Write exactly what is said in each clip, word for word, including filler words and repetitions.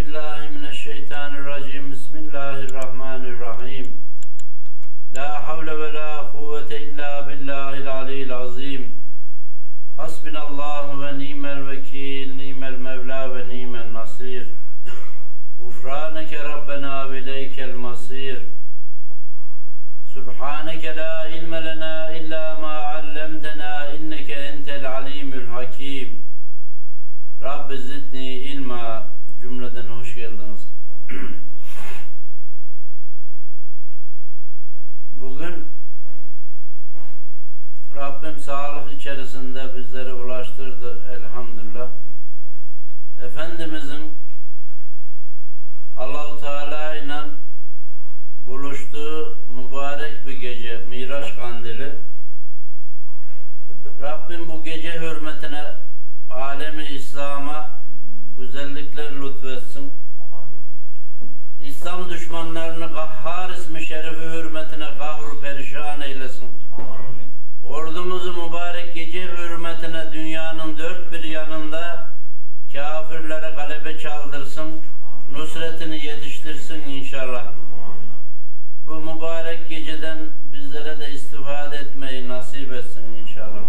billahi mineşşeytanirracim. Bismillahirrahmanirrahim. La havle ve la kuvvete illa billahil aliyyil azim. Hasbinallahu ve ni'mel vekil, ni'mel mevla ve ni'mel nasir. Gufraneke Rabbena ve ileykel masir. Subhaneke la ilme lena illa ma allamtena inneke entel alimul hakim. Rabbi zidni ilma. Cümleden hoş geldiniz. Bugün Rabbim sağlık içerisinde bizleri ulaştırdı elhamdülillah. Efendimizin Allah-u Teala ile buluştuğu mübarek bir gece, Miraç Kandili. Rabbim bu gece hürmetine alemi İslam'a güzellikler lütfetsin. İslam düşmanlarını Kahhar ismi şerifi hürmetine kahru perişan eylesin. Ordumuzu mübarek gece hürmetine dünyanın dört bir yanında kafirlere galebe çaldırsın. Nusretini yetiştirsin inşallah. Bu mübarek geceden bizlere de istifade etmeyi nasip etsin inşallah.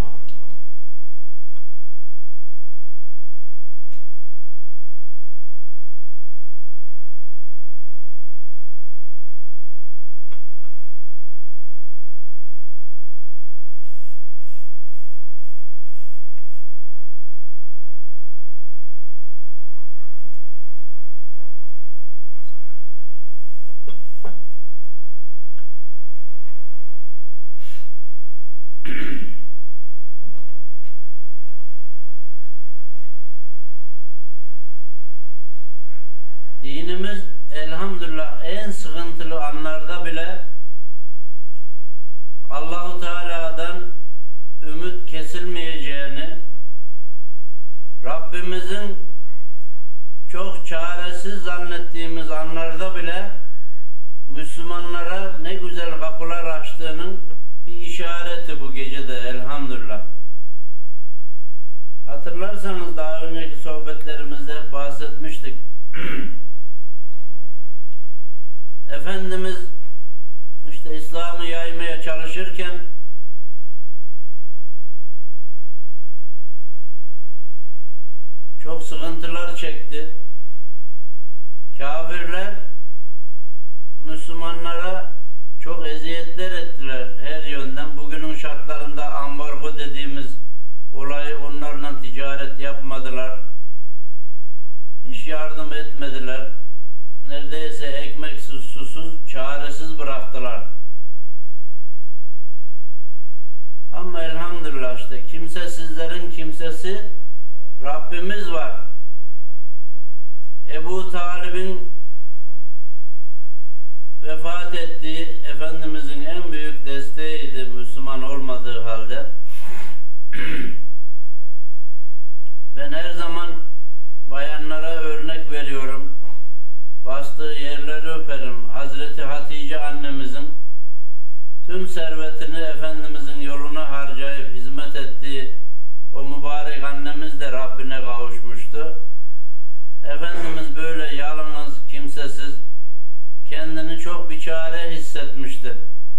Dinimiz elhamdülillah en sıkıntılı anlarda bile Allah-u Teala'dan ümit kesilmeyeceğini, Rabbimizin çok çaresiz zannettiğimiz anlarda bile Müslümanlara ne güzel kapılar açtığının bir işareti bu gecede elhamdülillah. Hatırlarsanız daha önceki sohbetlerimizde bahsetmiştik. Efendimiz işte İslam'ı yaymaya çalışırken çok sıkıntılar çekti. Kafirler Müslümanlara çok eziyetler ettiler her yönden. Bugünün şartlarında ambargo dediğimiz olayı onlarla ticaret yapmadılar. Hiç yardım etmediler. Neredeyse ekmeksiz, susuz, çaresiz bıraktılar. Ama elhamdülillah işte kimsesizlerin kimsesi Rabbimiz var. Ebu Talib'in vefat ettiği Efendimizin en büyük desteğiydi Müslüman olmadığı halde. Ben her zaman bayanlara örnek veriyorum. Bastığı yerleri öperim. Hazreti Hatice annemizin tüm servetini Efendimizin yoluna harcayıp hizmet ettiği o mübarek annemiz de Rabbine kavuşmuştu. Efendimiz böyle yalnız, kimsesiz, kendini çok biçare hissetmişti.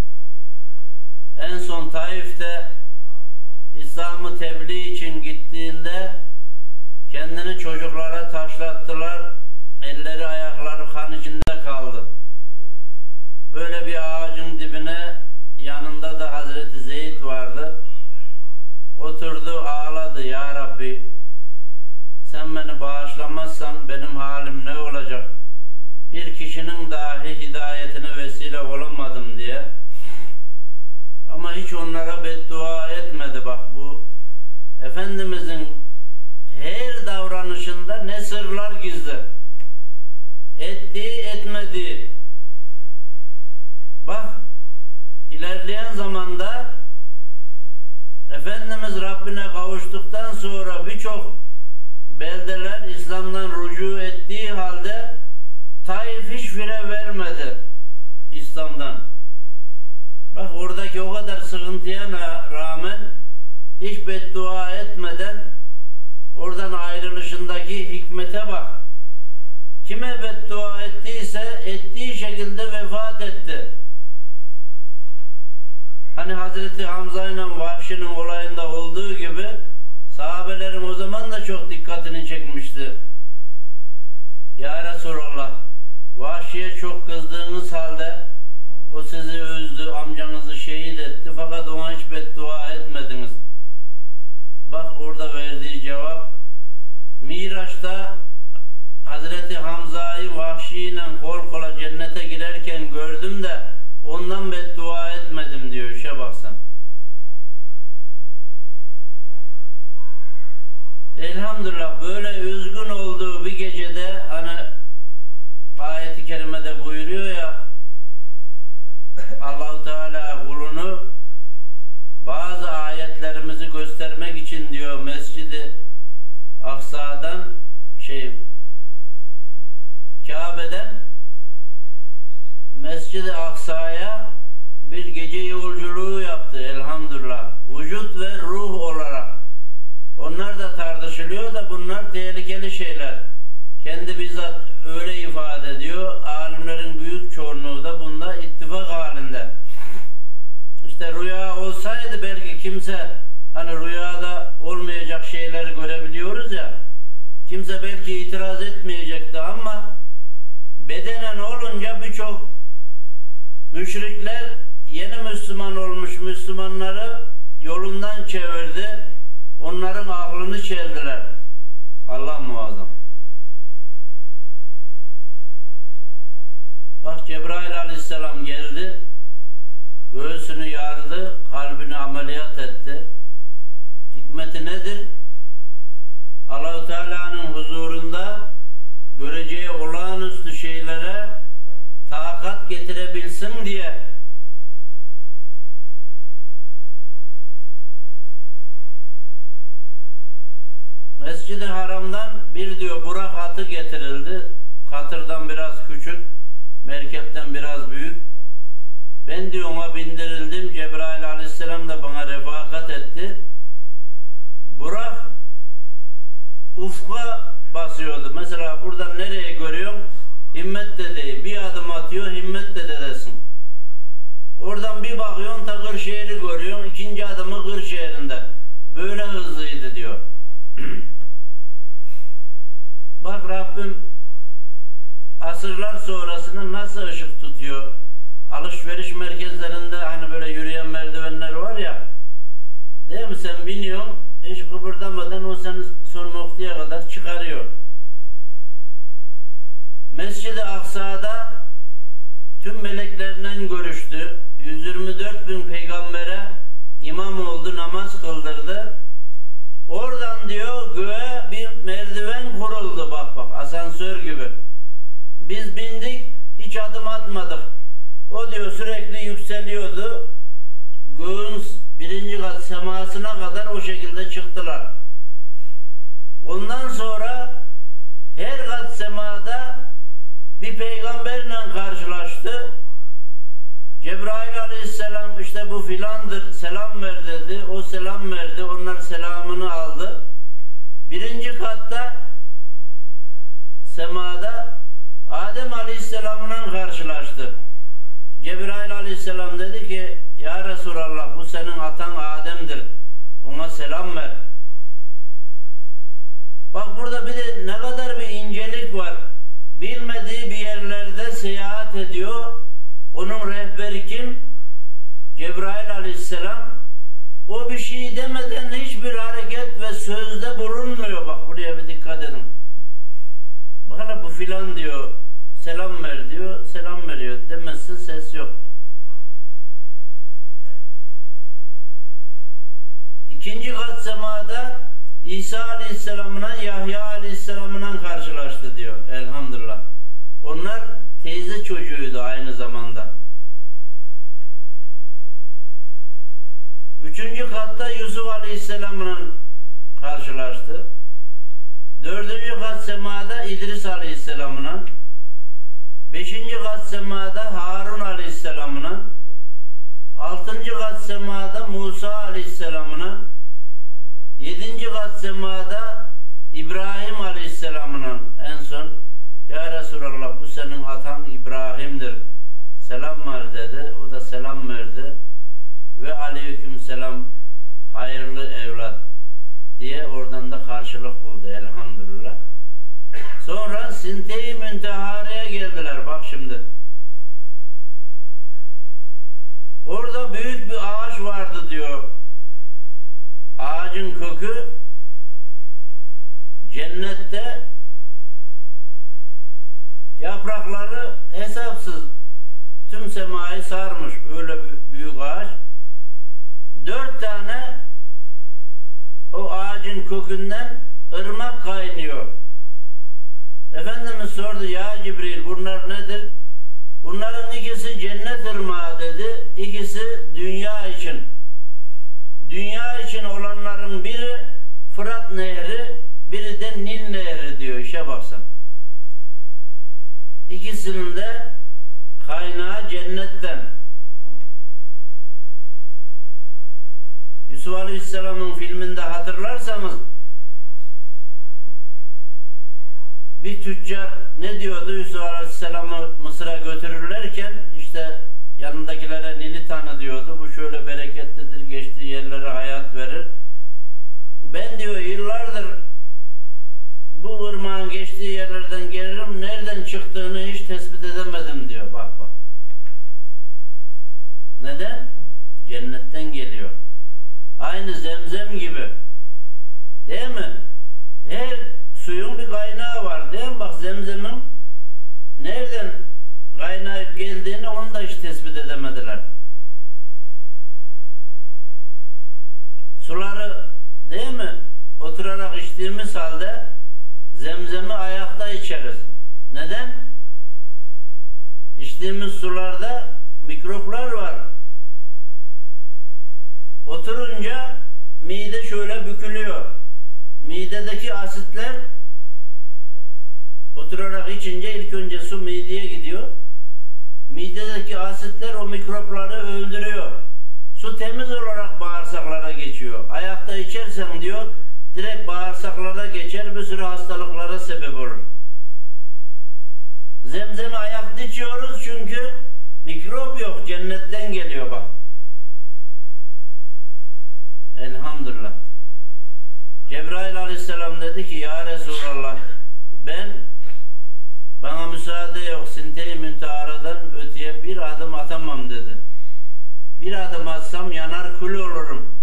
En son Taif'te İslam'ı tebliğ için gittiğinde kendini çocuklara taşlattılar. Elleri ayakları kan içinde kaldı. Böyle bir ağacın dibine yanında da Hazreti Zeyd vardı. Oturdu ağladı. Ya Rabbi, sen beni bağışlamazsan benim halim ne olacak? Bir kişinin dahi hidayetine vesile olamadım diye. Ama hiç onlara beddua etmedi. Bak bu Efendimizin her davranışında ne sırlar gizli. Ettiği etmediği. Bak ilerleyen zamanda Efendimiz Rabbine kavuştuktan sonra birçok beldeler İslam'dan rücu ettiği halde Taif hiç fire vermedi İslam'dan. Bak oradaki o kadar sıkıntıya rağmen hiç beddua etmeden oradan ayrılışındaki hikmete bak. kime beddua ettiyse ettiği şekilde vefat etti. Hani Hazreti Hamza ile Vahşi'nin olayında olduğu gibi sahabelerin o zaman da çok dikkatini çekmişti. Ya Resulallah, Vahşi'ye çok kızdığınız halde o sizi üzdü, amcanızı şehit etti fakat ona hiç beddua etmediniz. Bak orada verdiği cevap, Miraç'ta Hazreti Hamza'yı Vahşi ile kol kola cennete girerken gördüm de ondan beddua etmedim diyor. İşe baksan. Elhamdülillah böyle üzgün olduğu bir gecede hani ayet-i kerimede buyuruyor ya, Allah-u Teala kulunu bazı ayetlerimizi göstermek için diyor Mescid-i Aksa'dan şey Kabe'den Mescid-i Aksa'ya bir gece yolculuğu yaptı elhamdülillah. Vücut ve ruh olarak. Onlar da tartışılıyor da bunlar tehlikeli şeyler. Kendi bizzat öyle ifade ediyor. Alimlerin büyük çoğunluğu da bunda ittifak halinde. İşte rüya olsaydı belki kimse hani rüyada olmayacak şeyleri görebiliyoruz ya, kimse belki itiraz etmeyecekti ama bedenen olunca birçok müşrikler yeni Müslüman olmuş Müslümanları yolundan çevirdi. Onların aklını çeldiler. Allah muazzam. Bak Cebrail aleyhisselam geldi. Göğsünü yardı. Kalbini ameliyat etti. Hikmeti nedir? Allah-u Teala'nın huzurunda göreceği olağanüstü şeylere takat getirebilsin diye. Mescid-i Haram'dan bir diyor Burak atı getirildi. Katırdan biraz küçük, merkepten biraz büyük. Ben diyor ona bindirildim. Cebrail aleyhisselam da bana refakat etti. Burak ufka basıyordu. Mesela buradan nereye görüyorum? Himmet Dede'yi. Bir adım atıyor, Himmet Dede'desin. Oradan bir bakıyorsun ta Kırşehir'i görüyorsun. İkinci adımı Kırşehir'inde. Böyle hızlıydı diyor. Bak Rabbim asırlar sonrasını nasıl ışık tutuyor. Alışveriş merkezlerinde hani böyle yürüyen merdivenler var ya, değil mi, sen biniyorsun hiç kıpırdamadan o seni son noktaya kadar çıkarıyor. Mescid-i Aksa'da tüm meleklerinden görüştü. yüz yirmi dört bin peygambere imam oldu, namaz kıldırdı. Oradan diyor göğe bir merdiven kuruldu, bak bak asansör gibi. Biz bindik, hiç adım atmadık. O diyor sürekli yükseliyordu. Göğün birinci kat semasına kadar o şekilde çıktılar. Ondan sonra her kat semada bir peygamberle karşılaştı. Cebrail aleyhisselam işte bu filandır, selam ver dedi. O selam verdi, onlar selamını aldı. Birinci katta semada Adem aleyhisselamla karşılaştı. Cebrail aleyhisselam dedi ki ya Resulallah bu senin atan Adem'dir. Ona selam ver. Bak burada bir de ne kadar bir incelik var. Bilmediği bir yerlerde seyahat ediyor. Onun rehberi kim? Cebrail aleyhisselam. O bir şey demeden hiçbir hareket ve sözde bulunmuyor. Bak buraya bir dikkat edin. Bak hele bu filan diyor. Selam ver diyor. Selam veriyor. Demezsin ses yok. İkinci kat semada İsa aleyhisselamla Yahya aleyhisselamla karşılaştı diyor. Elhamdülillah. Onlar teyze çocuğuydu aynı zamanda. Üçüncü katta Yusuf aleyhisselamla karşılaştı. Dördüncü kat semada İdris aleyhisselamla. Beşinci kat semada Harun aleyhisselamla. Altıncı kat semada Musa aleyhisselamla. Yedinci kat semada İbrahim aleyhisselamla en son. Ya Resulallah, bu senin atan İbrahim'dir, selam var dedi. O da selam verdi ve aleyküm selam, hayırlı evlat diye oradan da karşılık buldu elhamdülillah. Sonra Sinte-i Müntehara'ya geldiler. Bak şimdi. Orada büyük bir ağaç vardı diyor. Ağacın kökü cennette, yaprakları hesapsız tüm semayı sarmış, öyle bir büyük ağaç. Dört tane o ağacın kökünden ırmak kaynıyor. Efendimiz sordu, ya Cibril, bunlar nedir? Bunların ikisi cennet ırmağı dedi, ikisi dünya için. Dünya için olanların biri Fırat Nehri, biri de Nil Nehri diyor, işe baksan. İkisinin de kaynağı cennetten. Yusuf Aleyhisselam'ın filminde hatırlarsanız bir tüccar ne diyordu? Yusuf Aleyhisselam'ı Mısır'a götürürlerken işte yanındakilere Nil'i tanı diyordu. Bu şöyle bereketlidir, geçtiği yerlere hayat verir. Ben diyor yıllardır bu ırmağın geçtiği yerlerden gelirim, nereden çıktığını hiç tespit edemedim diyor. Bak bak. Neden? Cennetten geliyor. Aynı Zemzem gibi. Değil mi? Her suyun bir kaynağı var değil mi? Bak Zemzem'in nereden kaynayıp geldiğini onu da hiç tespit edemediler. Suları değil mi? Oturarak içtiğimiz halde Zemzem'i ayakta içeriz. Neden? İçtiğimiz sularda mikroplar var. Oturunca mide şöyle bükülüyor. Midedeki asitler oturarak içince ilk önce su mideye gidiyor. Midedeki asitler o mikropları öldürüyor. Su temiz olarak bağırsaklara geçiyor. Ayakta içersen diyor direkt bağırsaklara geçer, bir sürü hastalıklara sebep olur. Zemzem'i ayakta içiyoruz çünkü mikrop yok, cennetten geliyor bak. Elhamdülillah. Cebrail Aleyhisselam dedi ki, ya Resulallah, ben bana müsaade yok, Sinte-i Müntehara'dan öteye bir adım atamam dedi. Bir adım atsam yanar kül olurum.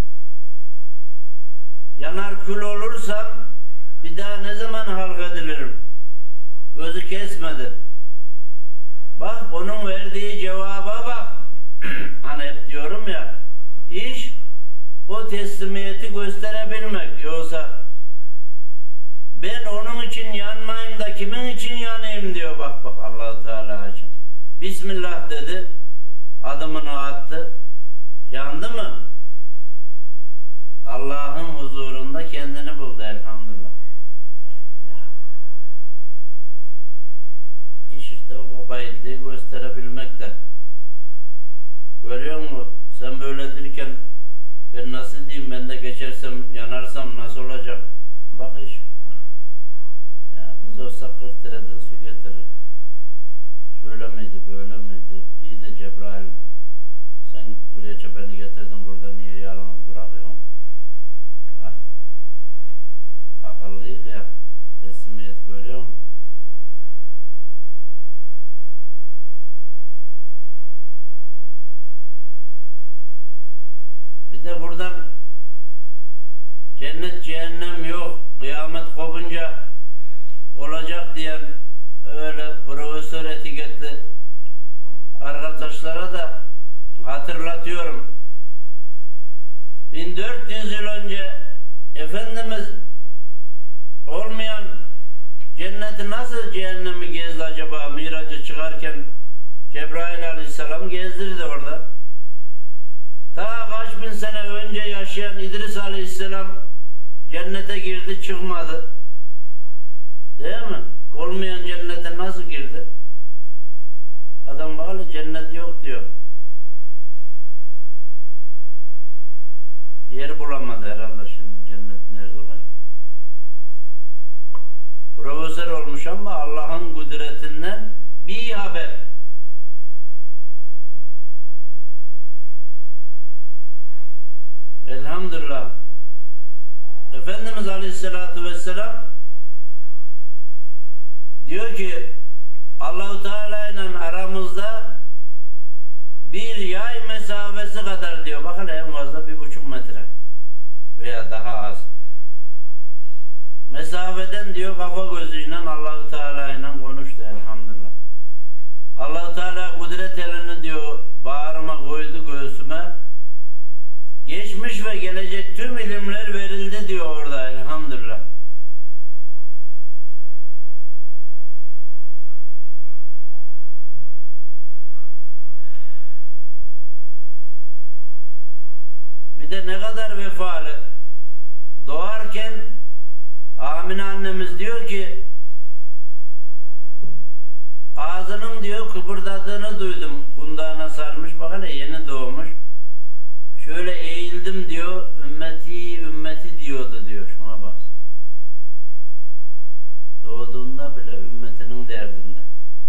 Yanar kül olursam bir daha ne zaman halk edilirim? Gözü kesmedi. Bak onun verdiği cevaba bak. Hani hep diyorum ya, iş o teslimiyeti gösterebilmek. Yoksa ben onun için yanmayayım da kimin için yanayım diyor. Bak bak Allah-u Teala için. Bismillah dedi, adımını attı. Yandı mı? Allah'ın huzurunda kendini buldu elhamdülillah. Ya. İş işte o babayitliği gösterebilmek de. Görüyor musun? Sen böyle derken ben nasıl diyeyim, ben de geçersem yanarsam nasıl olacak? Bak iş. Ya biz olsa kırk dereden su getirir. Şöyle miydi, böyle miydi? İyi de Cebrail, sen buraya beni getirdin, burada niye yalnız bırakıyorsun? Ha? Akıllıyık ya, teslimiyet görüyor musun? Bir de buradan cennet cehennem yok, kıyamet kopunca olacak diyen öyle profesör etiketli arkadaşlara da hatırlatıyorum. bin dört yüz yıl önce Efendimiz olmayan cenneti nasıl cehennemi gezdi acaba? Miracı çıkarken Cebrail Aleyhisselam gezdirdi orada. Ta kaç bin sene önce yaşayan İdris Aleyhisselam cennete girdi, çıkmadı. Değil mi? Olmayan cennete nasıl girdi? Adam bakalım cennet yok diyor. Yer bulamadı herhalde şimdi, cennet nerede olacak? Profesör buldozer olmuş ama Allah'ın kudretinden bir haber. Elhamdülillah. Efendimiz Aleyhisselatü Vesselam diyor ki Allah-u Teala ile aramızda bir yay mesafesi kadar diyor. Bakın en fazla bir buçuk metre veya daha az. Mesafeden diyor kafa gözüyle Allah-u Teala ile konuştu elhamdülillah. Allah-u Teala kudret elini diyor bağrıma koydu, göğsüme. Geçmiş ve gelecek tüm ilimler verildi diyor orada elhamdülillah. Bir de ne kadar vefalı. Doğarken Amine annemiz diyor ki ağzının diyor kıpırdadığını duydum. Kundağına sarmış. Bak hele yeni doğmuş. Şöyle eğildim diyor. Ümmeti ümmeti diyordu diyor. Şuna bak. Doğduğunda bile ümmetinin derdinde.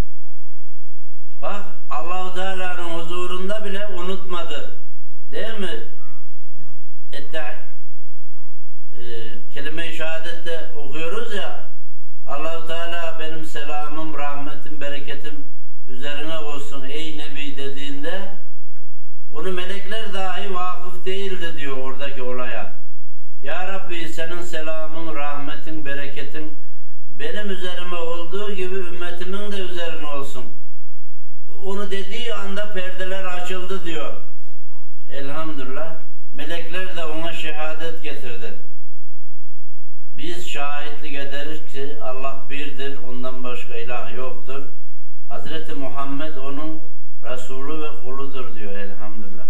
Bak Allah-u Teala'nın huzurunda bile unutmadı. Değil mi? Ette e, kelime-i şehadette okuyoruz ya Allah-u Teala benim selamım, rahmetim, bereketim üzerine olsun ey Nebi dediğinde onu melekler dahi vakıf değildi diyor oradaki olaya. Ya Rabbi senin selamın, rahmetin, bereketin benim üzerime olduğu gibi ümmetimin de üzerine olsun. Onu dediği anda perdeler açıldı diyor. Elhamdülillah. Melekler de ona şehadet getirdi. Biz şahitlik ederiz ki Allah birdir, ondan başka ilah yoktur. Hazreti Muhammed onun Resulü ve kuludur diyor elhamdülillah.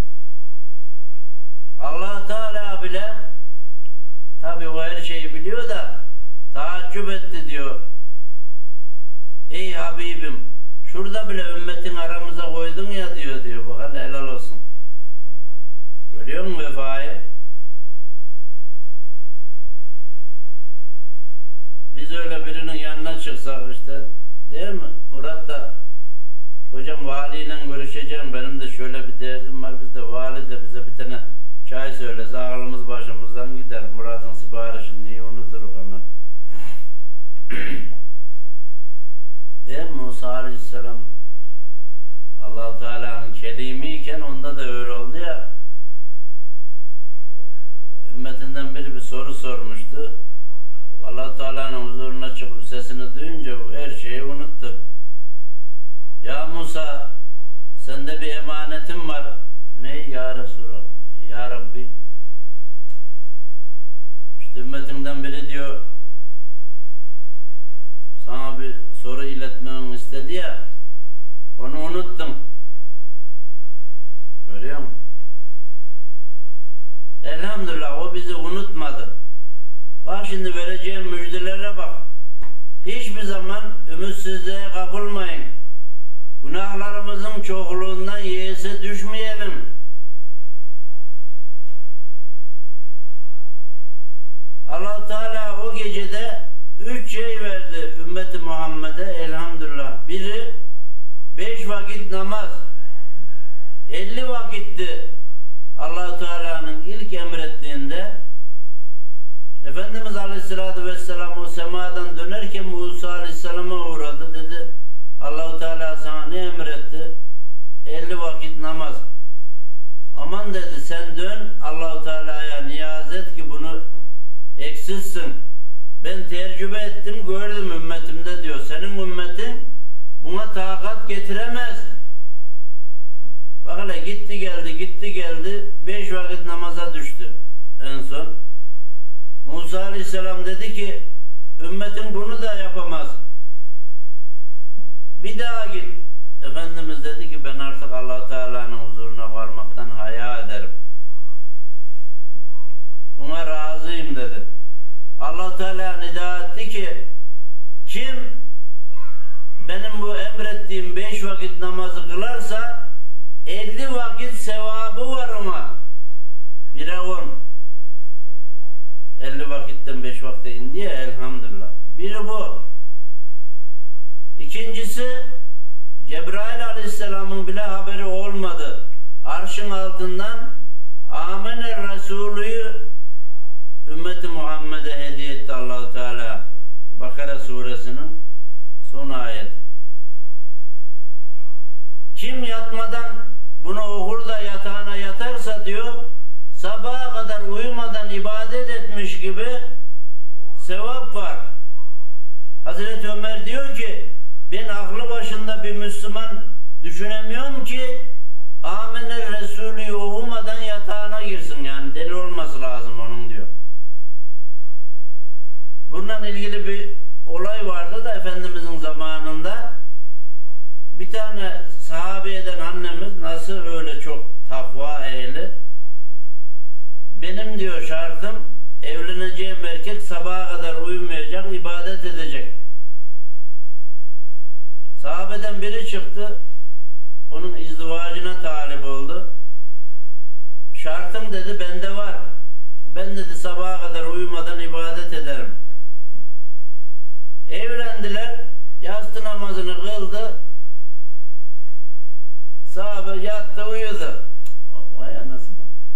Allah Teala bile tabi o her şeyi biliyor da taaccüp etti diyor. Ey Habibim şurada bile ümmetin aramıza koydun ya diyor diyor. Bakın helal olsun. Görüyor musun vefayı? Biz öyle birinin yanına çıksak işte değil mi? Murat da hocam valiyle görüşeceğim. Benim de şöyle bir derdim var. Biz de vali de bize bir tane çay söylese aklımız başımızdan gider. Murat'ın siparişini niye unuturuz hemen? Değil mi? Musa Aleyhisselam Allah-u Teala'nın kelimiyken onda da öyle oldu ya. Ümmetinden biri bir soru sormuştu. Allah-u Teala'nın huzuruna çıkıp sesini duyunca her şeyi unuttu. Ya Musa sende bir emanetim var. Ne ya Resulallah? Ya Rabbi. İşte ümmetinden biri diyor sana bir soru iletmemi istedi ya onu unuttum. Görüyor musun? Elhamdülillah o bizi unutmadı. Bak şimdi vereceğim müjdelere bak. Hiçbir zaman ümitsizliğe kapılmayın. Günahlarımızın çokluğundan yeyese düşmeyelim. Allah-u Teala o gecede üç şey verdi ümmeti Muhammed'e elhamdülillah. Biri beş vakit namaz. elli vakitti Allah-u Teala'nın ilk emrettiğinde Efendimiz Aleyhisselatü Vesselam o semadan dönerken Musa Aleyhisselam'a uğradı. Dedi Allah-u Teala sana ne emretti? elli vakit namaz. Aman dedi sen dön Allah-u Teala'ya niyaz et ki bunu eksizsin. Ben tecrübe ettim gördüm ümmetimde diyor. Senin ümmetin buna takat getiremez. Bak hele gitti geldi gitti geldi beş vakit namaza düştü en son. Musa Aleyhisselam dedi ki ümmetin bunu da yapamaz. Bir daha git. Efendimiz dedi ki ben artık Allah-u Teala'nın huzuruna varmaktan haya ederim. Buna razıyım dedi. Allah-u Teala nida etti ki kim benim bu emrettiğim beş vakit namazı kılarsa elli vakit sevabı var ona. Bire on. elli vakitten beş vakte indi ya elhamdülillah. Biri bu. İkincisi, Cebrail Aleyhisselam'ın bile haberi olmadı. Arşın altından Amener Resulü'yü ümmeti Muhammed'e hediye etti Allah-u Teala. Bakara suresinin son ayeti. Kim yatmadan bunu okur da yatağına yatarsa diyor, sabaha kadar uyumadan ibadet etmiş gibi sevap var. Hazreti Ömer diyor ki, ben aklı başında bir Müslüman düşünemiyorum ki Amener Resulü'yü okumadan yatağına girsin, yani deli olması lazım onun diyor. Bununla ilgili bir olay vardı da Efendimizin zamanında bir tane sahabe eden annemiz, nasıl öyle çok takva ehli, benim diyor şartım evleneceğim erkek sabaha kadar uyumayacak, ibadet edecek. Sahabeden biri çıktı, onun izdivacına talip oldu. Şartım dedi bende var. Ben dedi sabaha kadar uyumadan ibadet ederim. Evlendiler, yatsı namazını kıldı. Sahabe yattı, uyudu. Vay anasını.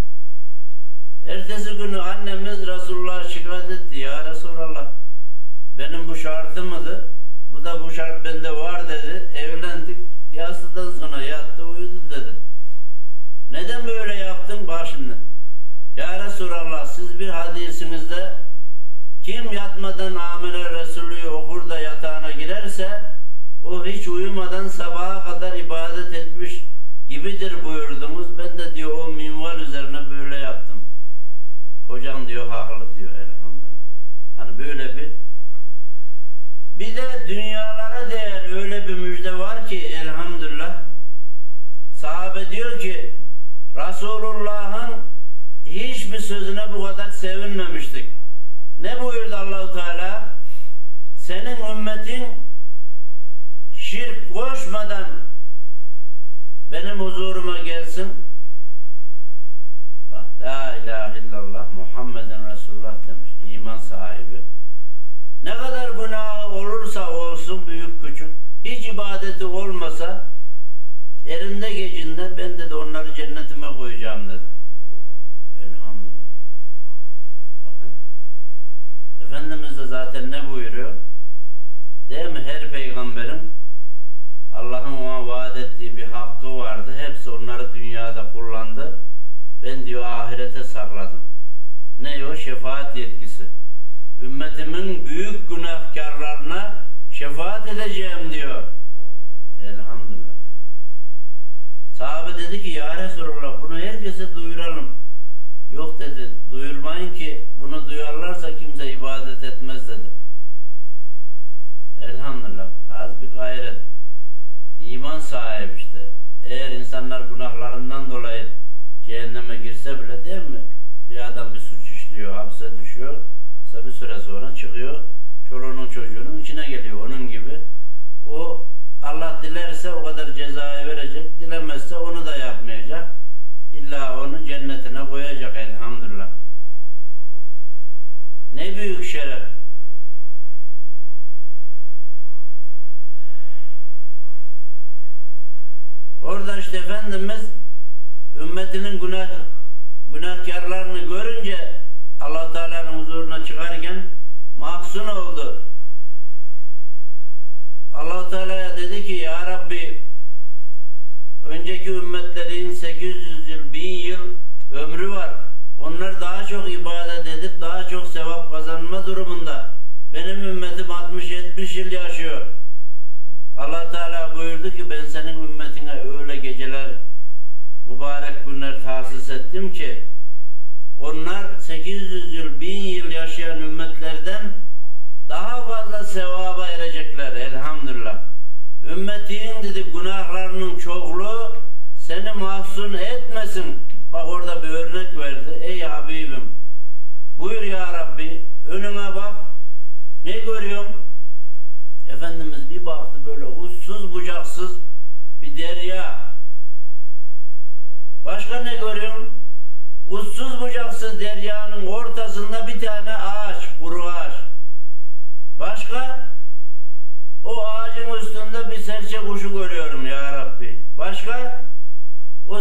Ertesi günü annemiz Resulullah'a şikayet etti. Ya Resulallah, benim bu şartımdı. Bu da bu şart bende var dedi. Evlendik. Yatsıdan sonra yattı, uyudu dedi. Neden böyle yaptın? Bak şimdi. Ya Resulallah, siz bir hadisinizde kim yatmadan Amener Resulü'yü okur da yatağına girerse o hiç uyumadan sabaha kadar ibadet etmiş gibidir buyurdunuz. Ben de diyor o minval üzerine böyle yaptım. Hocam diyor haklı diyor elhamdülillah. Hani böyle bir bir de dünyalara değer öyle bir müjde var ki elhamdülillah. Sahabe diyor ki Resulullah'ın hiçbir sözüne bu kadar sevinmemiştik. Ne buyurdu Allah-u Teala? Senin ümmetin şirk koşmadan benim huzuruma gelsin. Bak, la ilahe illallah Muhammeden Resulullah demiş, iman sahibi. Ne kadar günahı olursa olsun, büyük küçük, hiç ibadeti olmasa elinde gecinde ben dedi onları cennetime koyacağım dedi. Elhamdülillah. Bakın. Efendimiz de zaten ne buyuruyor? Değil mi? Her peygamberin Allah'ın ona vaat ettiği bir hakkı vardı. Hepsi onları dünyada kullandı. Ben diyor ahirete sakladım. Ne o? Şefaat yetkisi. Ümmetimin büyük günahkarlarına şefaat edeceğim diyor. Elhamdülillah. Sahabe dedi ki ya Resulallah, bunu herkese duyuralım. Yok dedi, duyurmayın ki bunu duyarlarsa kimse ibadet etmez dedi. Elhamdülillah. Az bir gayret. İman sahibi işte. Eğer insanlar günahlarından dolayı cehenneme girse bile, değil mi? Bir adam bir suç işliyor, hapse düşüyor. Bir süre sonra çıkıyor, çoluğunun çocuğunun içine geliyor. Onun gibi o Allah dilerse o kadar cezayı verecek, dilemezse onu da yapmayacak. İlla onu cennetine koyacak elhamdülillah. Ne büyük şeref. Orada işte Efendimiz ümmetinin günah günahkarlarını görünce Allah-u Teala'nın huzuruna çıkarken mahzun oldu. Allah-u Teala'ya dedi ki ya Rabbi, önceki ümmetlerin sekiz yüz yıl, bin yıl ömrü var. Onlar daha çok ibadet edip daha çok sevap kazanma durumunda. Benim ümmetim altmış yetmiş yıl yaşıyor. Allah-u Teala buyurdu ki ben senin ümmetine öyle geceler, mübarek günler tahsis ettim ki onlar sekiz yüz yıl, bin yıl yaşayan ümmetlerden daha fazla sevaba erecekler elhamdülillah. Ümmetin dedi günahlarının çokluğu seni mahzun etmesin. Bak orada bir örnek verdi. Ey Habibim, buyur ya Rabbi, önüne bak, ne görüyorsun? Efendimiz bir baktı, böyle uçsuz bucaksız bir derya. Başka ne görüyorsun? Uçsuz bucaksız deryanın ortasında bir tane ağaç, kuru ağaç. Başka? O ağacın üstünde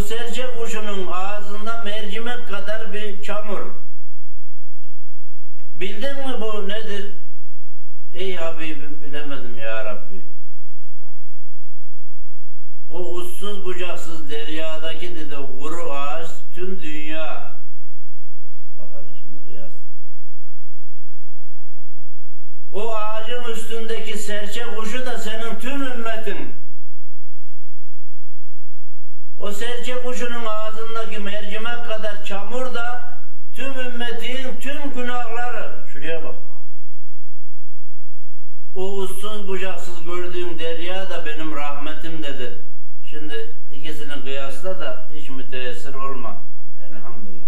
serçe kuşunun ağzında mercimek kadar bir çamur. Bildin mi bu nedir? Ey Habibim, bilemedim ya Rabbi. O uçsuz bucaksız deryadaki dedi kuru ağaç tüm dünya. Bakın şimdi kıyas. O ağacın üstündeki serçe kuşu da senin tüm ümmetin. O serçe kuşunun ağzındaki mercimek kadar çamur da tüm ümmetin tüm günahları. Şuraya bak. O uçsuz bucaksız gördüğüm derya da benim rahmetim dedi. Şimdi ikisini kıyasla da hiç müteessir olma. Elhamdülillah.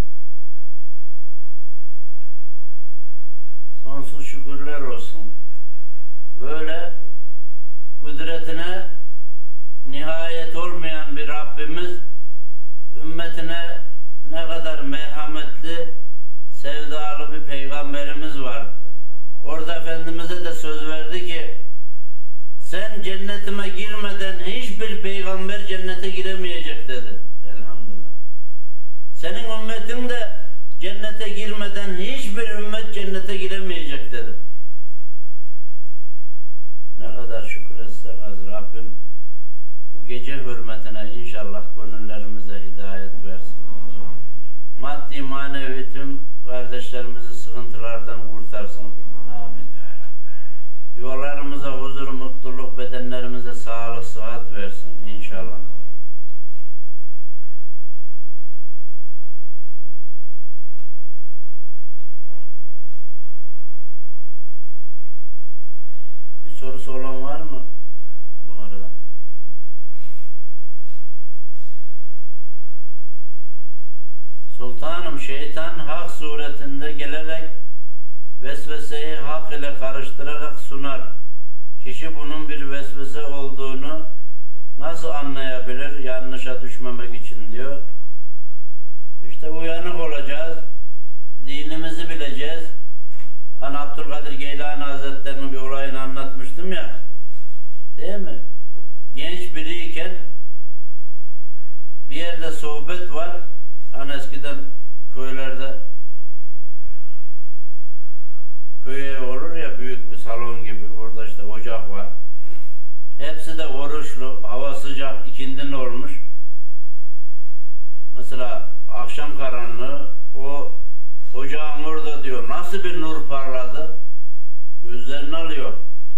Sonsuz şükürler olsun. Böyle kudretine nihayet olmayan bir Rabbimiz ümmetine ne kadar merhametli, sevdalı bir peygamberimiz var. Orada Efendimiz'e de söz verdi ki sen cennetime girmeden hiçbir peygamber cennete giremeyecek dedi. Elhamdülillah. Senin ümmetin de cennete girmeden hiçbir ümmet cennete giremeyecek dedi. Ne kadar şükür etsek az. Rabbim bu gece hürmetine inşallah gönüllerimize hidayet versin. Maddi manevi tüm kardeşlerimizi sıkıntılardan kurtarsın. Amin. Yuvalarımıza huzur, mutluluk, bedenlerimize sağlık, sıhhat versin inşallah. Bir sorusu olan var mı bu arada? Sultanım, şeytan hak suretinde gelerek vesveseyi hak ile karıştırarak sunar. Kişi bunun bir vesvese olduğunu nasıl anlayabilir yanlışa düşmemek için diyor. İşte uyanık olacağız, dinimizi bileceğiz. Hani Abdülkadir Geylani Hazretleri'nin bir olayını anlatmıştım ya, değil mi? Genç biriyken bir yerde sohbet var. Hani eskiden köylerde köy evi olur ya, büyük bir salon gibi, orada işte ocak var. Hepsi de oruçlu, hava sıcak, ikindin olmuş. Mesela akşam karanlığı, o ocağın orada diyor, nasıl bir nur parladı, gözlerini alıyor.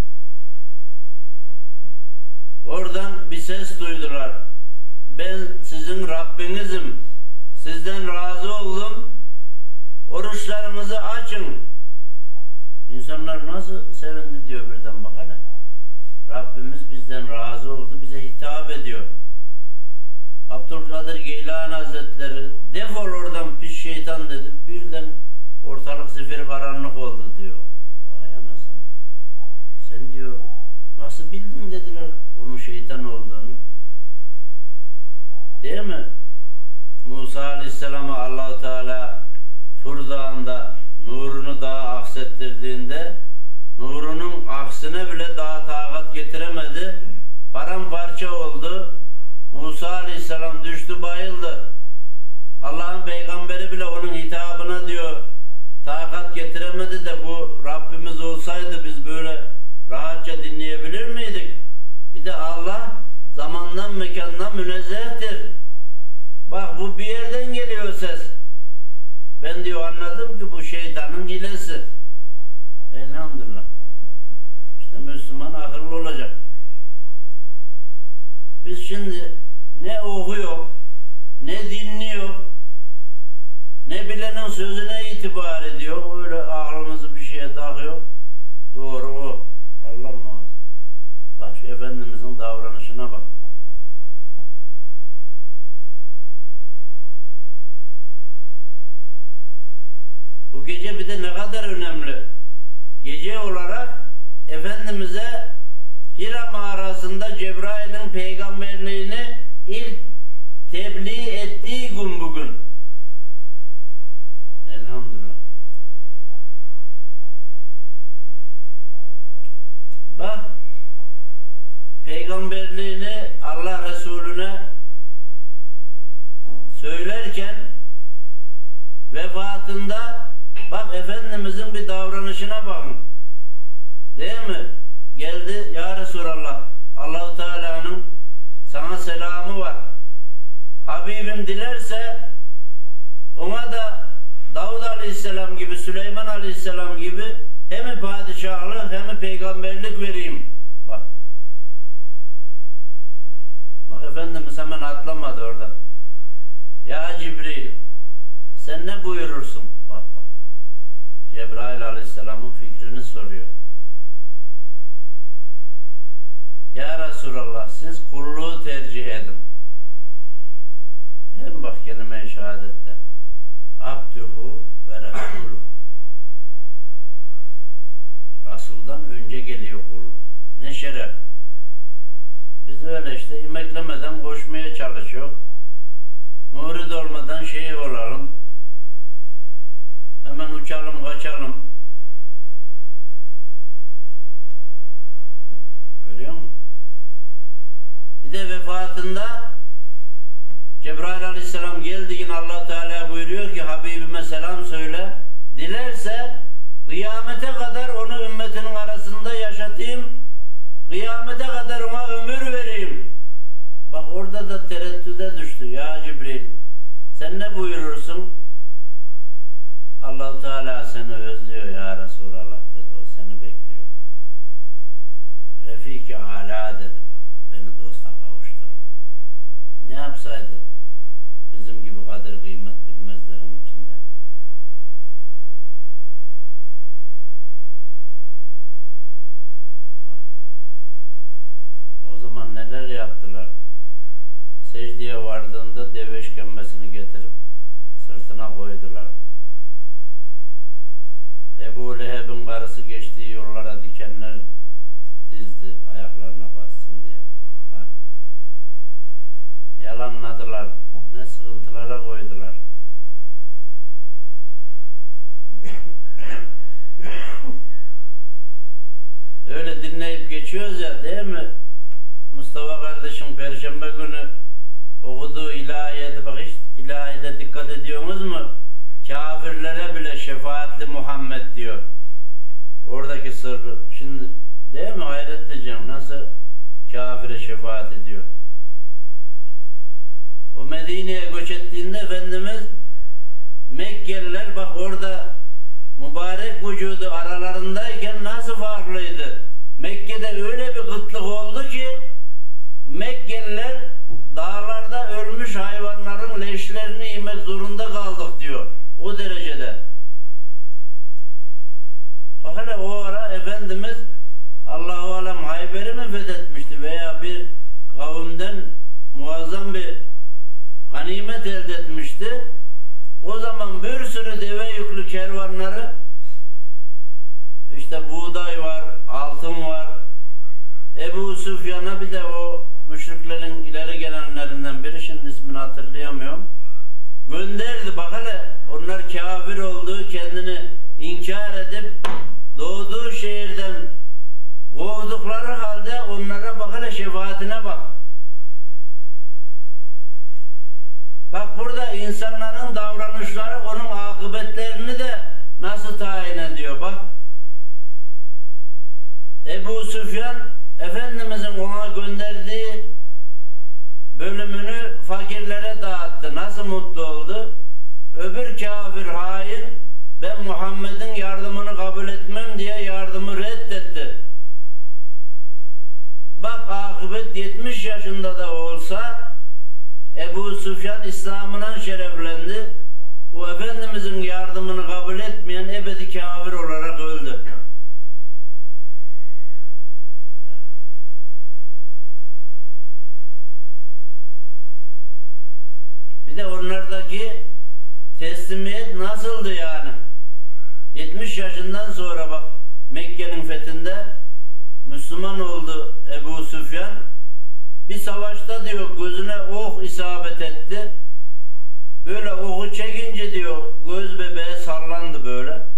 Oradan bir ses duydular. Ben sizin Rabbinizim, sizden razı oldum, oruçlarınızı açın. İnsanlar nasıl sevindi diyor birden, bak hele. Rabbimiz bizden razı oldu, bize hitap ediyor. Abdülkadir Geylani Hazretleri defol oradan pis şeytan dedi. Birden ortalık zifiri karanlık oldu diyor. Vay anasını. Sen diyor nasıl bildin dediler onun şeytan olduğunu. Değil mi? Musa Aleyhisselam'a Allah-u Teala Tur Dağı'nda nurunu dağa aksettirdiğinde nurunun aksine bile dağa takat getiremedi. Paramparça oldu. Musa Aleyhisselam düştü, bayıldı. Allah'ın peygamberi bile onun hitabına diyor takat getiremedi de bu Rabbimiz olsaydı biz böyle rahatça dinleyebilir miydik? Bir de Allah zamandan mekandan münezzehtir. Bak bu bir yerden geliyor ses. Ben diyor anladım ki bu şeytanın hilesi. Elhamdülillah. İşte Müslüman akıllı olacak. Biz şimdi ne okuyor, ne dinliyor, ne bilenin sözüne itibar ediyor. Öyle aklımızı bir şeye takıyor. Doğru o. Allah muhafaza. Bak şu Efendimizin davranışına bak. Bu gece bir de ne kadar önemli. Gece olarak Efendimiz'e Hira mağarasında Cebrail'in peygamberliğini ilk tebliğ ettiği gün bugün. Elhamdülillah. Bak, peygamberliğini Allah Resulüne söylerken vefatında bak Efendimizin bir davranışına bakın. Değil mi? Geldi ya Resulallah, Allah-u Teala'nın sana selamı var. Habibim dilerse ona da Davud Aleyhisselam gibi, Süleyman Aleyhisselam gibi hem padişahlık hem peygamberlik vereyim. Bak. Bak Efendimiz hemen atlamadı orada. Ya Cibril, sen ne buyurursun? Bak bak. Cebrail Aleyhisselam'ın fikrini soruyor. Ya Resulallah, siz kulluğu tercih edin. Değil mi bak kelime-i şehadette? Abdühü ve Resulü. Resul'dan önce geliyor kulluk. Ne şeref. Biz öyle işte imeklemeden koşmaya çalışıyor. Murid olmadan şey olalım. Hemen uçalım, kaçalım. Görüyor musun? Bir de vefatında Cebrail Aleyhisselam geldi, yine Allah Teala buyuruyor ki Habibime selam söyle. Dilerse kıyamete kadar onu ümmetinin arasında yaşatayım. Kıyamete kadar ona ömür vereyim. Bak orada da tereddüde düştü. Ya Cibril, sen ne buyurursun? Allah Teala seni özlüyor ya Resulallah dedi. O seni bekliyor. Refik-i Ala dedi. Beni dosta kavuşturun. Ne yapsaydı? Bizim gibi kadir kıymet bilmezlerin içinde. O zaman neler yaptılar? Secdeye vardığında deve işkembesini getirip sırtına koydular. Ebu Leheb'in karısı geçtiği yollara dikenler dizdi ayaklarına bassın diye. Bak. Yalanladılar. Ne sıkıntılara koydular. Öyle dinleyip geçiyoruz ya, değil mi? Mustafa kardeşim Perşembe günü okuduğu ilahiyede, bak hiç ilahide dikkat ediyorsunuz mu? Kafirlere bile şefaatli Muhammed diyor. Oradaki sırrı. Şimdi değil mi? Hayret edeceğim. Nasıl kafire şefaat ediyor? O Medine'ye göç ettiğinde Efendimiz Mekkeliler bak orada mübarek vücudu aralarındayken nasıl farklıydı? Mekke'de öyle bir kıtlık oldu ki Mekkeliler dağlarda ölmüş hayvanların leşlerini yemek zorunda kaldık diyor. O derecede. Bak hele o ara Efendimiz Allahu alem Hayber'i mi fethetmişti veya bir kavimden muazzam bir ganimet elde etmişti. O zaman bir sürü deve yüklü kervanları, işte buğday var, altın var. Ebu Süfyan'a bir de o müşriklerin ileri gelenlerinden biri, şimdi ismini hatırlayamıyorum, gönderdi. Bak hele onlar kafir olduğu, kendini inkar edip doğduğu şehirden kovdukları halde onlara bak hele, şefaatine bak. Bak burada insanların davranışları onun akıbetlerini de nasıl tayin ediyor bak. Ebu Süfyan Efendimizin ona gönderdiği bölümünü fakirlere dağıttı. Nasıl mutlu oldu? Öbür kafir hain, ben Muhammed'in yardımını kabul etmem diye yardımı reddetti. Bak akıbet yetmiş yaşında da olsa Ebu Süfyan İslam'ına şereflendi. O Efendimizin yardımını kabul etmeyen ebedi kafir olarak öldü. Bir de onlardaki teslimiyet nasıldı yani? yetmiş yaşından sonra bak Mekke'nin fethinde Müslüman oldu Ebu Süfyan. Bir savaşta diyor gözüne ok isabet etti. Böyle oku çekince diyor göz bebeği sallandı böyle.